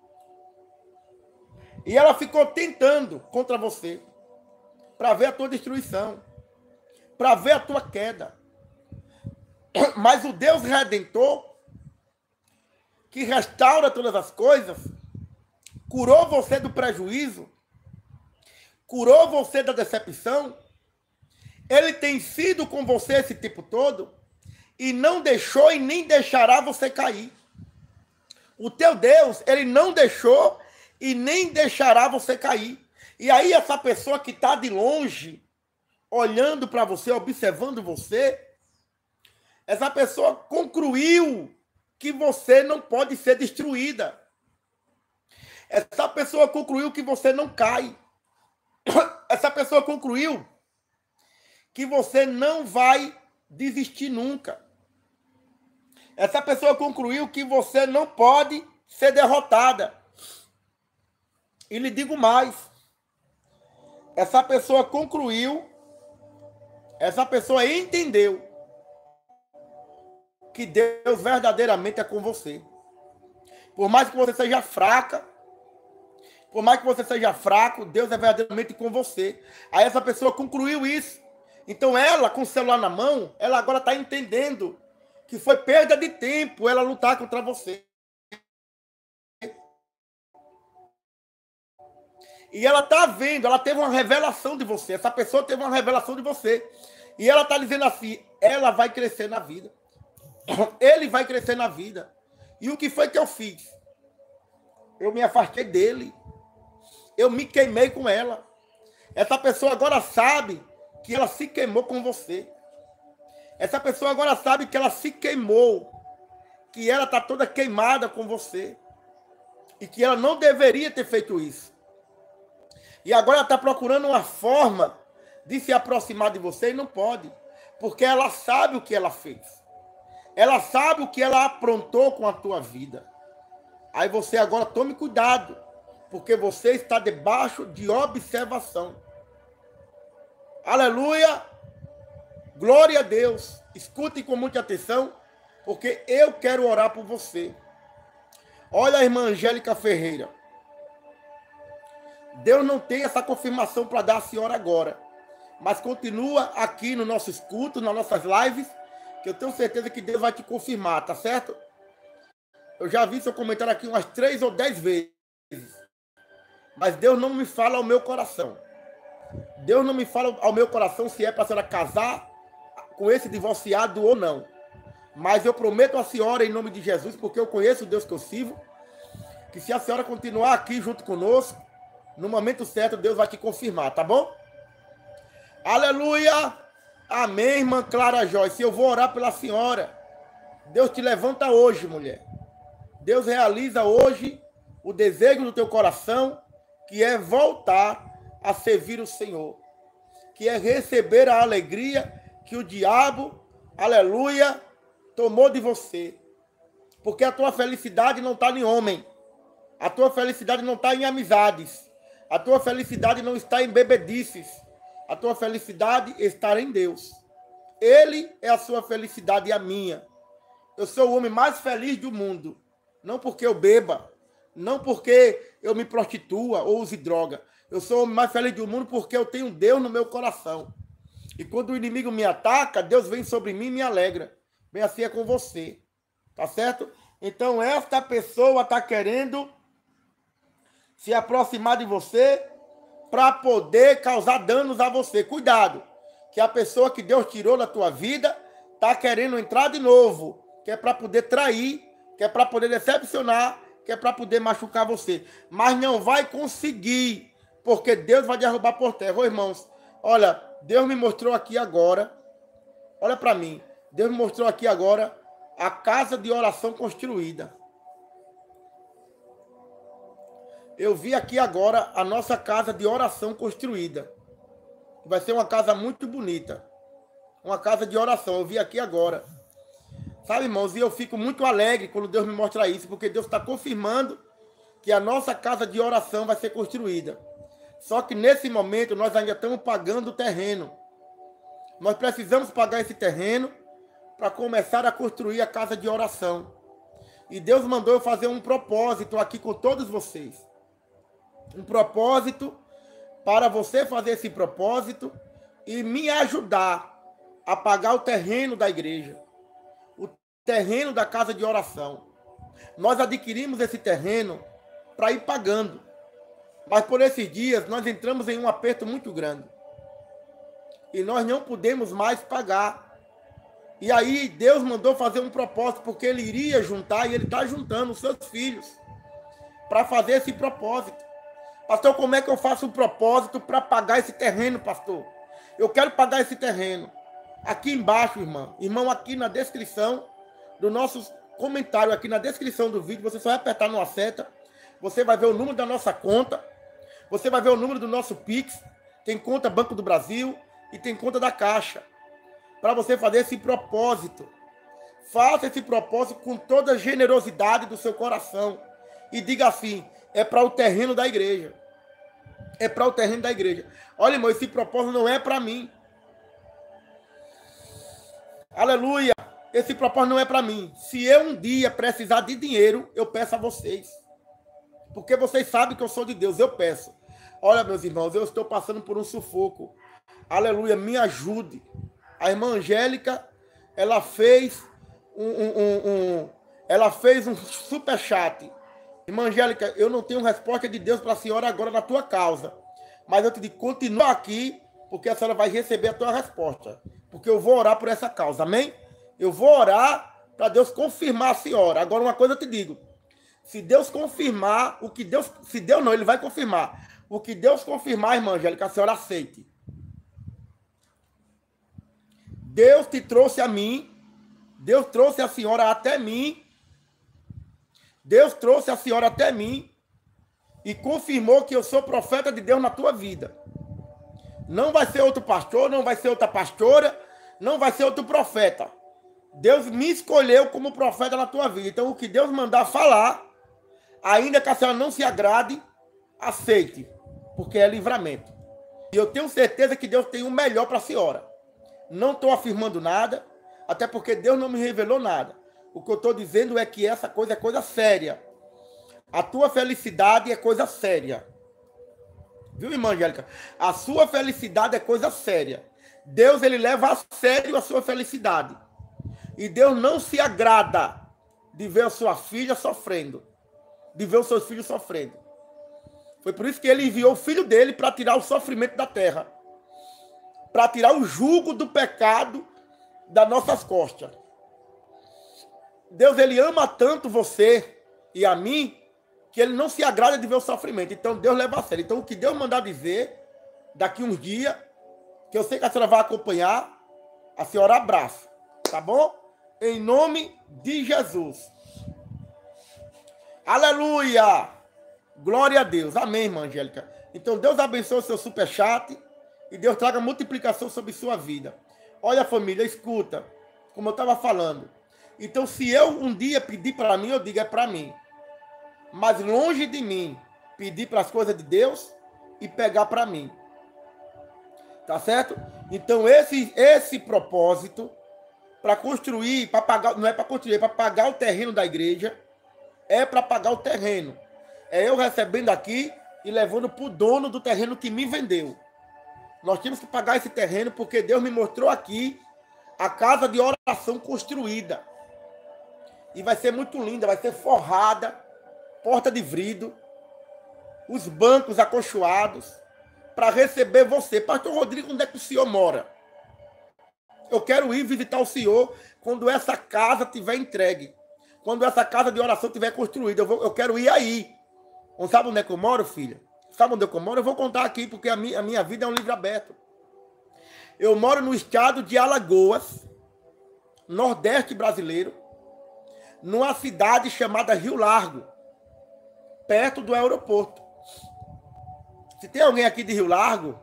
E ela ficou tentando contra você, para ver a tua destruição, para ver a tua queda. Mas o Deus Redentor, que restaura todas as coisas, curou você do prejuízo, curou você da decepção. Ele tem sido com você esse tempo todo e não deixou e nem deixará você cair. O teu Deus, ele não deixou e nem deixará você cair. E aí essa pessoa que está de longe, olhando para você, observando você, essa pessoa concluiu que você não pode ser destruída. Essa pessoa concluiu que você não cai. Essa pessoa concluiu que você não vai desistir nunca. Essa pessoa concluiu que você não pode ser derrotada. E lhe digo mais. Essa pessoa concluiu, essa pessoa entendeu que Deus verdadeiramente é com você. Por mais que você seja fraca, por mais que você seja fraco, Deus é verdadeiramente com você. Aí essa pessoa concluiu isso. Então ela, com o celular na mão, ela agora está entendendo que foi perda de tempo ela lutar contra você. E ela está vendo, ela teve uma revelação de você. Essa pessoa teve uma revelação de você. E ela está dizendo assim, ela vai crescer na vida. Ele vai crescer na vida. E o que foi que eu fiz? Eu me afastei dele. Eu me queimei com ela. Essa pessoa agora sabe que ela se queimou com você. Essa pessoa agora sabe que ela se queimou. Que ela está toda queimada com você. E que ela não deveria ter feito isso. E agora ela está procurando uma forma de se aproximar de você e não pode. Porque ela sabe o que ela fez. Ela sabe o que ela aprontou com a tua vida. Aí você agora tome cuidado. Porque você está debaixo de observação. Aleluia! Glória a Deus. Escutem com muita atenção. Porque eu quero orar por você. Olha a irmã Angélica Ferreira. Deus não tem essa confirmação para dar à senhora agora. Mas continua aqui no nosso culto, nas nossas lives, que eu tenho certeza que Deus vai te confirmar, tá certo? Eu já vi seu comentário aqui umas três ou dez vezes. Mas Deus não me fala ao meu coração. Deus não me fala ao meu coração se é para a senhora casar com esse divorciado ou não. Mas eu prometo à senhora, em nome de Jesus, porque eu conheço o Deus que eu sirvo, que se a senhora continuar aqui junto conosco, no momento certo, Deus vai te confirmar, tá bom? Aleluia! Amém, irmã Clara Joyce. Eu vou orar pela senhora. Deus te levanta hoje, mulher. Deus realiza hoje o desejo do teu coração, que é voltar a servir o Senhor. Que é receber a alegria que o diabo, aleluia, tomou de você. Porque a tua felicidade não está em homem. A tua felicidade não está em amizades. A tua felicidade não está em bebedices. A tua felicidade está em Deus. Ele é a sua felicidade e a minha. Eu sou o homem mais feliz do mundo. Não porque eu beba. Não porque eu me prostitua ou use droga. Eu sou o homem mais feliz do mundo porque eu tenho Deus no meu coração. E quando o inimigo me ataca, Deus vem sobre mim e me alegra. Bem assim é com você. Tá certo? Então esta pessoa está querendo se aproximar de você para poder causar danos a você. Cuidado, que a pessoa que Deus tirou da tua vida está querendo entrar de novo, que é para poder trair, que é para poder decepcionar, que é para poder machucar você. Mas não vai conseguir, porque Deus vai derrubar por terra. Ô, irmãos, olha, Deus me mostrou aqui agora, olha para mim, Deus me mostrou aqui agora a casa de oração construída. Eu vi aqui agora a nossa casa de oração construída. Vai ser uma casa muito bonita. Uma casa de oração. Eu vi aqui agora. Sabe, irmãos, e eu fico muito alegre quando Deus me mostra isso, porque Deus está confirmando que a nossa casa de oração vai ser construída. Só que nesse momento nós ainda estamos pagando o terreno. Nós precisamos pagar esse terreno para começar a construir a casa de oração. E Deus mandou eu fazer um propósito aqui com todos vocês. Um propósito para você fazer esse propósito e me ajudar a pagar o terreno da igreja, o terreno da casa de oração. Nós adquirimos esse terreno para ir pagando, mas por esses dias nós entramos em um aperto muito grande e nós não podemos mais pagar. E aí Deus mandou fazer um propósito, porque Ele iria juntar, e Ele está juntando os seus filhos para fazer esse propósito. Pastor, como é que eu faço um propósito para pagar esse terreno, pastor? Eu quero pagar esse terreno. Aqui embaixo, irmão. Irmão, aqui na descrição do nosso comentário, aqui na descrição do vídeo, você só vai apertar numa seta. Você vai ver o número da nossa conta. Você vai ver o número do nosso Pix. Tem conta Banco do Brasil e tem conta da Caixa. Para você fazer esse propósito. Faça esse propósito com toda a generosidade do seu coração. E diga assim, é para o terreno da igreja. É para o terreno da igreja. Olha, irmão, esse propósito não é para mim. Aleluia. Esse propósito não é para mim. Se eu um dia precisar de dinheiro, eu peço a vocês. Porque vocês sabem que eu sou de Deus, eu peço. Olha, meus irmãos, eu estou passando por um sufoco. Aleluia, me ajude. A irmã Angélica, ela fez um, um, um, um ela fez um superchat. Irmã Angélica, eu não tenho resposta de Deus para a senhora agora na tua causa. Mas eu te digo, continua aqui, porque a senhora vai receber a tua resposta. Porque eu vou orar por essa causa, amém? Eu vou orar para Deus confirmar a senhora. Agora, uma coisa eu te digo. Se Deus confirmar, o que Deus... Se Deus não, Ele vai confirmar. O que Deus confirmar, irmã Angélica, a senhora aceite. Deus te trouxe a mim. Deus trouxe a senhora até mim. Deus trouxe a senhora até mim. E confirmou que eu sou profeta de Deus na tua vida. Não vai ser outro pastor, não vai ser outra pastora, não vai ser outro profeta. Deus me escolheu como profeta na tua vida. Então, o que Deus mandar falar, ainda que a senhora não se agrade, aceite, porque é livramento. E eu tenho certeza que Deus tem o melhor para a senhora. Não estou afirmando nada, até porque Deus não me revelou nada. O que eu estou dizendo é que essa coisa é coisa séria. A tua felicidade é coisa séria. Viu, irmã Angélica? A sua felicidade é coisa séria. Deus, ele leva a sério a sua felicidade. E Deus não se agrada de ver a sua filha sofrendo. De ver os seus filhos sofrendo. Foi por isso que ele enviou o filho dele para tirar o sofrimento da terra. Para tirar o jugo do pecado das nossas costas. Deus, ele ama tanto você e a mim, que ele não se agrada de ver o sofrimento. Então, Deus leva a sério. Então, o que Deus mandar dizer, daqui uns dias, que eu sei que a senhora vai acompanhar, a senhora abraça. Tá bom? Em nome de Jesus. Aleluia! Glória a Deus. Amém, irmã Angélica. Então, Deus abençoe o seu superchat e Deus traga multiplicação sobre sua vida. Olha, família, escuta, como eu estava falando. Então, se eu um dia pedir para mim, eu digo, é para mim. Mas longe de mim pedir para as coisas de Deus e pegar para mim. Tá certo? Então, esse, esse propósito, para construir, para pagar, não é para construir, é para pagar o terreno da igreja, é para pagar o terreno. É eu recebendo aqui e levando para o dono do terreno que me vendeu. Nós temos que pagar esse terreno porque Deus me mostrou aqui a casa de oração construída. E vai ser muito linda, vai ser forrada, porta de vidro, os bancos acolchoados, para receber você. Pastor Rodrigo, onde é que o senhor mora? Eu quero ir visitar o senhor quando essa casa tiver entregue. Quando essa casa de oração tiver construída. Eu, vou, eu quero ir aí. Não sabe onde é que eu moro, filha? Sabe onde é que eu moro? Eu vou contar aqui, porque a minha, a minha vida é um livro aberto. Eu moro no estado de Alagoas, nordeste brasileiro, numa cidade chamada Rio Largo, perto do aeroporto. Se tem alguém aqui de Rio Largo,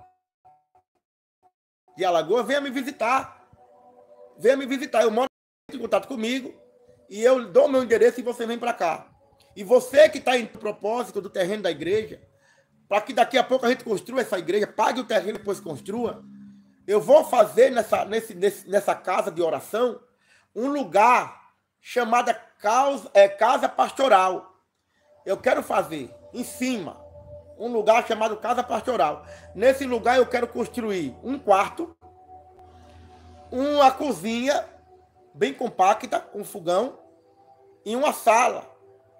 de Alagoas, venha me visitar. Venha me visitar. Eu moro em contato comigo e eu dou meu endereço e você vem para cá. E você que está em propósito do terreno da igreja, para que daqui a pouco a gente construa essa igreja, pague o terreno e depois construa, eu vou fazer nessa, nesse, nesse, nessa casa de oração um lugar chamado casa, é, casa pastoral. Eu quero fazer em cima um lugar chamado casa pastoral. Nesse lugar eu quero construir um quarto, uma cozinha bem compacta, com fogão, e uma sala.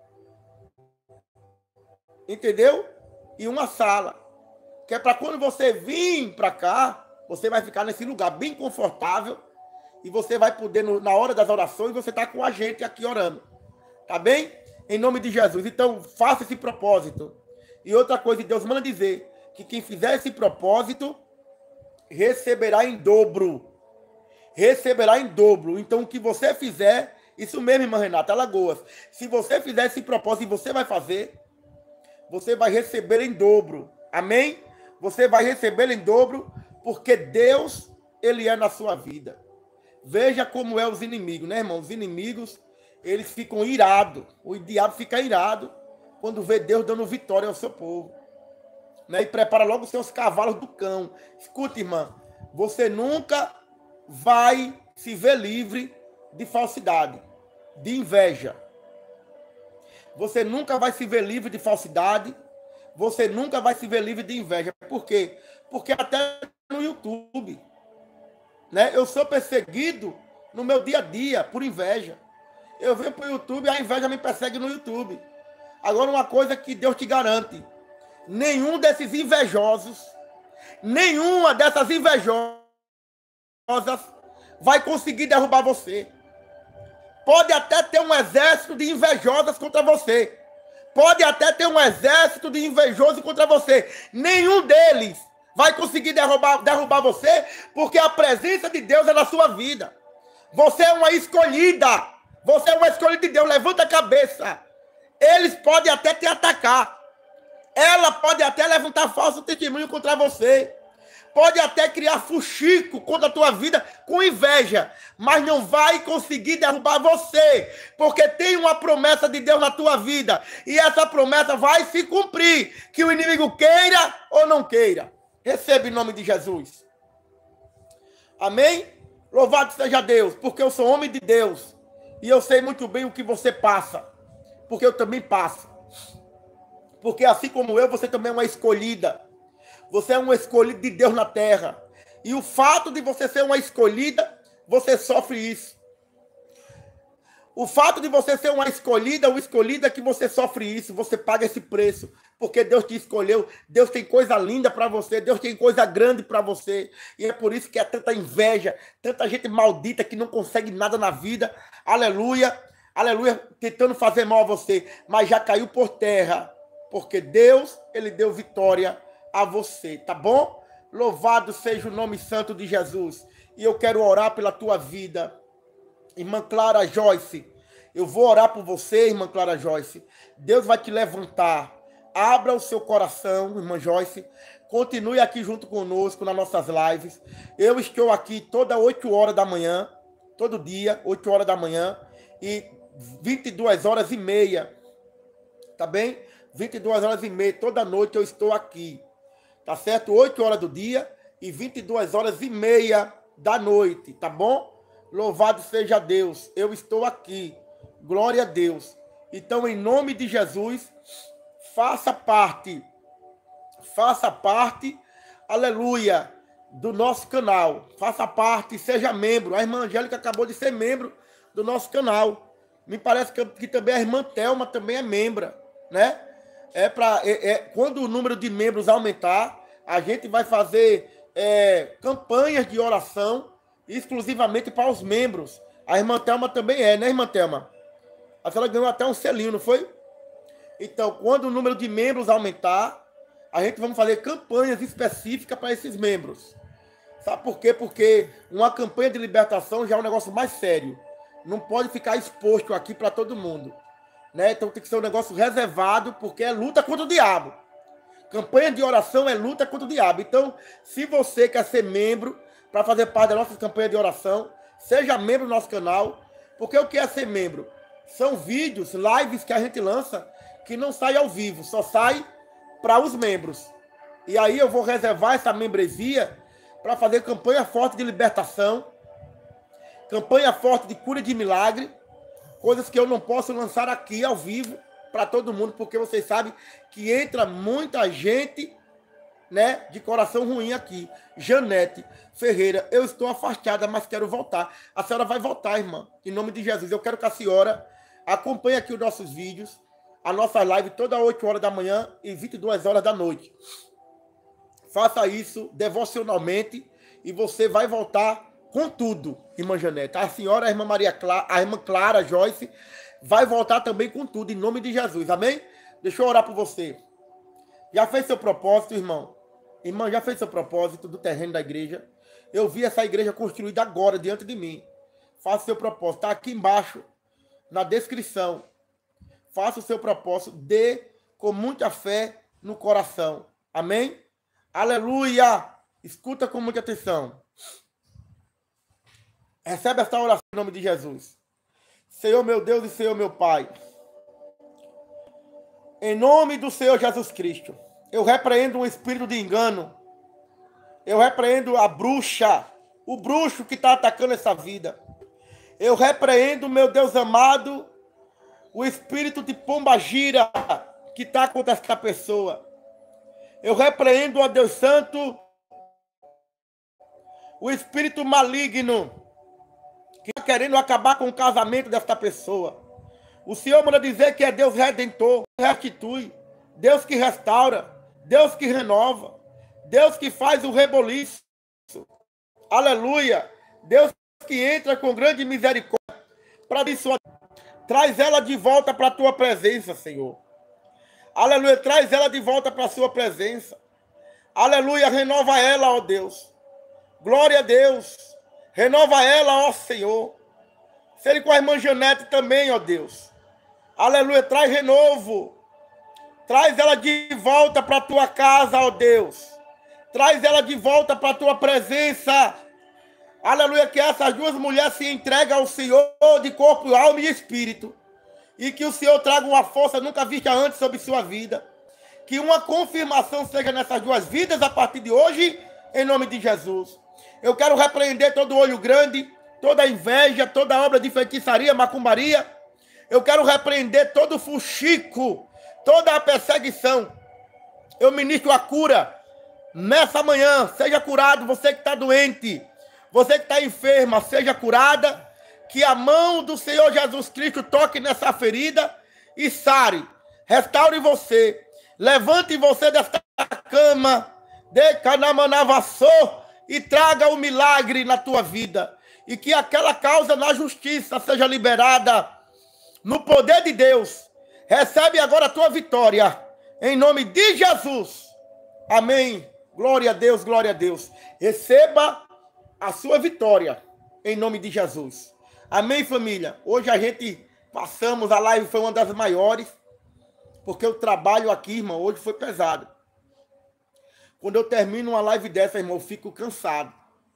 Entendeu? E uma sala. Que é para quando você vir para cá, você vai ficar nesse lugar bem confortável e você vai poder, no, na hora das orações, você tá com a gente aqui orando. Tá bem? Em nome de Jesus. Então, faça esse propósito. E outra coisa, Deus manda dizer que quem fizer esse propósito receberá em dobro. Receberá em dobro. Então, o que você fizer, isso mesmo, irmã Renata, Alagoas. Se você fizer esse propósito e você vai fazer, você vai receber em dobro. Amém? Você vai receber em dobro, porque Deus, ele é na sua vida. Veja como é os inimigos, né, irmão? Os inimigos, eles ficam irados. O diabo fica irado quando vê Deus dando vitória ao seu povo. Né? E prepara logo os seus cavalos do cão. Escuta, irmã, você nunca vai se ver livre de falsidade, de inveja. Você nunca vai se ver livre de falsidade. Você nunca vai se ver livre de inveja. Por quê? Porque até no YouTube, né, eu sou perseguido no meu dia a dia por inveja. Eu venho para o YouTube e a inveja me persegue no YouTube. Agora, uma coisa que Deus te garante: nenhum desses invejosos, nenhuma dessas invejosas vai conseguir derrubar você. Pode até ter um exército de invejosas contra você. Pode até ter um exército de invejosos contra você. Nenhum deles vai conseguir derrubar, derrubar você, porque a presença de Deus é na sua vida. Você é uma escolhida. Você é uma escolhida de Deus. Levanta a cabeça. Eles podem até te atacar. Ela pode até levantar falso testemunho contra você. Pode até criar fuxico contra a tua vida com inveja, mas não vai conseguir derrubar você, porque tem uma promessa de Deus na tua vida, e essa promessa vai se cumprir, que o inimigo queira ou não queira. Receba em nome de Jesus. Amém? Louvado seja Deus, porque eu sou homem de Deus, e eu sei muito bem o que você passa, porque eu também passo. Porque assim como eu, você também é uma escolhida. Você é uma escolhida de Deus na terra. E o fato de você ser uma escolhida, você sofre isso. O fato de você ser uma escolhida, ou escolhida, que você sofre isso. Você paga esse preço. Porque Deus te escolheu. Deus tem coisa linda para você. Deus tem coisa grande para você. E é por isso que há tanta inveja. Tanta gente maldita que não consegue nada na vida. Aleluia. Aleluia. Tentando fazer mal a você. Mas já caiu por terra. Porque Deus, Ele deu vitória a você, tá bom? Louvado seja o nome santo de Jesus. E eu quero orar pela tua vida. Irmã Clara Joyce, eu vou orar por você, irmã Clara Joyce. Deus vai te levantar. Abra o seu coração, irmã Joyce. Continue aqui junto conosco nas nossas lives. Eu estou aqui toda oito horas da manhã, todo dia, oito horas da manhã, e vinte e duas horas e meia, tá bem? vinte e duas horas e meia, toda noite eu estou aqui. Tá certo? oito horas do dia e vinte e duas horas e meia da noite, tá bom? Louvado seja Deus, eu estou aqui. Glória a Deus. Então, em nome de Jesus, faça parte, faça parte, aleluia, do nosso canal. Faça parte, seja membro. A irmã Angélica acabou de ser membro do nosso canal. Me parece que, que também a irmã Thelma também é membra, né? É para é, é, quando o número de membros aumentar, a gente vai fazer é, campanhas de oração exclusivamente para os membros. A irmã Thelma também é, né, irmã Thelma? A senhora ganhou até um selinho, não foi? Então, quando o número de membros aumentar, a gente vai fazer campanhas específicas para esses membros. Sabe por quê? Porque uma campanha de libertação já é um negócio mais sério. Não pode ficar exposto aqui para todo mundo. Né? Então tem que ser um negócio reservado, porque é luta contra o diabo. Campanha de oração é luta contra o diabo. Então, se você quer ser membro, para fazer parte da nossa campanha de oração, seja membro do nosso canal. Porque o que é ser membro? São vídeos, lives que a gente lança, que não sai ao vivo, só sai para os membros. E aí eu vou reservar essa membresia para fazer campanha forte de libertação, campanha forte de cura de milagre, coisas que eu não posso lançar aqui ao vivo para todo mundo, porque vocês sabem que entra muita gente, né, de coração ruim aqui. Janete Ferreira, eu estou afastada, mas quero voltar. A senhora vai voltar, irmã, em nome de Jesus. Eu quero que a senhora acompanhe aqui os nossos vídeos, a nossa live toda oito horas da manhã e vinte e duas horas da noite. Faça isso devocionalmente e você vai voltar com tudo, irmã Janete. A senhora, a irmã Maria Clara, a irmã Clara Joyce, vai voltar também com tudo, em nome de Jesus, amém? Deixa eu orar por você. Já fez seu propósito, irmão? Irmã, já fez seu propósito do terreno da igreja? Eu vi essa igreja construída agora, diante de mim. Faça o seu propósito, está aqui embaixo, na descrição. Faça o seu propósito, dê com muita fé no coração, amém? Aleluia! Escuta com muita atenção. Recebe essa oração em nome de Jesus. Senhor meu Deus e Senhor meu Pai, em nome do Senhor Jesus Cristo, eu repreendo um espírito de engano. Eu repreendo a bruxa, o bruxo que está atacando essa vida. Eu repreendo, meu Deus amado, o espírito de pombagira que está contra esta pessoa. Eu repreendo, ó Deus Santo, o espírito maligno que está querendo acabar com o casamento desta pessoa. O Senhor manda dizer que é Deus redentor, restitui, Deus que restaura, Deus que renova, Deus que faz o reboliço. Aleluia. Deus que entra com grande misericórdia para abençoar. Traz ela de volta para a tua presença, Senhor. Aleluia. Traz ela de volta para a sua presença. Aleluia. Renova ela, ó Deus. Glória a Deus. Renova ela, ó Senhor. Seja com a irmã Janete também, ó Deus. Aleluia. Traz renovo. Traz ela de volta para a tua casa, ó Deus. Traz ela de volta para a tua presença. Aleluia, que essas duas mulheres se entregam ao Senhor de corpo, alma e espírito. E que o Senhor traga uma força nunca vista antes sobre sua vida. Que uma confirmação seja nessas duas vidas a partir de hoje, em nome de Jesus. Eu quero repreender todo olho grande, toda inveja, toda obra de feitiçaria, macumbaria. Eu quero repreender todo fuxico, toda a perseguição. Eu ministro a cura. Nessa manhã, seja curado, você que está doente, você que está enferma, seja curada, que a mão do Senhor Jesus Cristo toque nessa ferida e sare, restaure você, levante você desta cama, de canamanavassô, e traga o milagre na tua vida, e que aquela causa na justiça seja liberada, no poder de Deus. Recebe agora a tua vitória, em nome de Jesus. Amém. Glória a Deus, glória a Deus. Receba a sua vitória, em nome de Jesus. Amém, família? Hoje a gente passamos, a live foi uma das maiores, porque o trabalho aqui, irmão, hoje foi pesado. Quando eu termino uma live dessa, irmão, eu fico cansado.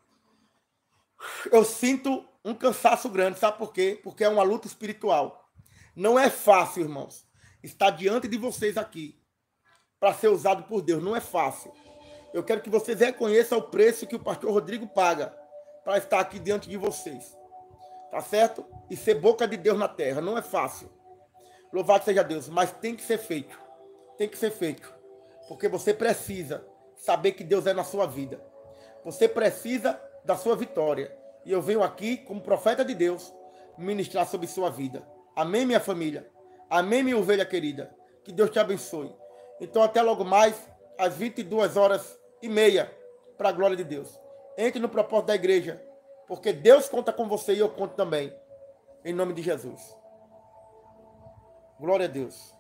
Eu sinto um cansaço grande, sabe por quê? Porque é uma luta espiritual. Não é fácil, irmãos, estar diante de vocês aqui, para ser usado por Deus. Não é fácil. Eu quero que vocês reconheçam o preço que o pastor Rodrigo paga para estar aqui diante de vocês. Tá certo? E ser boca de Deus na terra. Não é fácil. Louvado seja Deus. Mas tem que ser feito. Tem que ser feito. Porque você precisa saber que Deus é na sua vida. Você precisa da sua vitória. E eu venho aqui, como profeta de Deus, ministrar sobre sua vida. Amém, minha família? Amém, minha ovelha querida? Que Deus te abençoe. Então, até logo mais, às vinte e duas horas e meia, para a glória de Deus. Entre no propósito da igreja, porque Deus conta com você e eu conto também. Em nome de Jesus. Glória a Deus.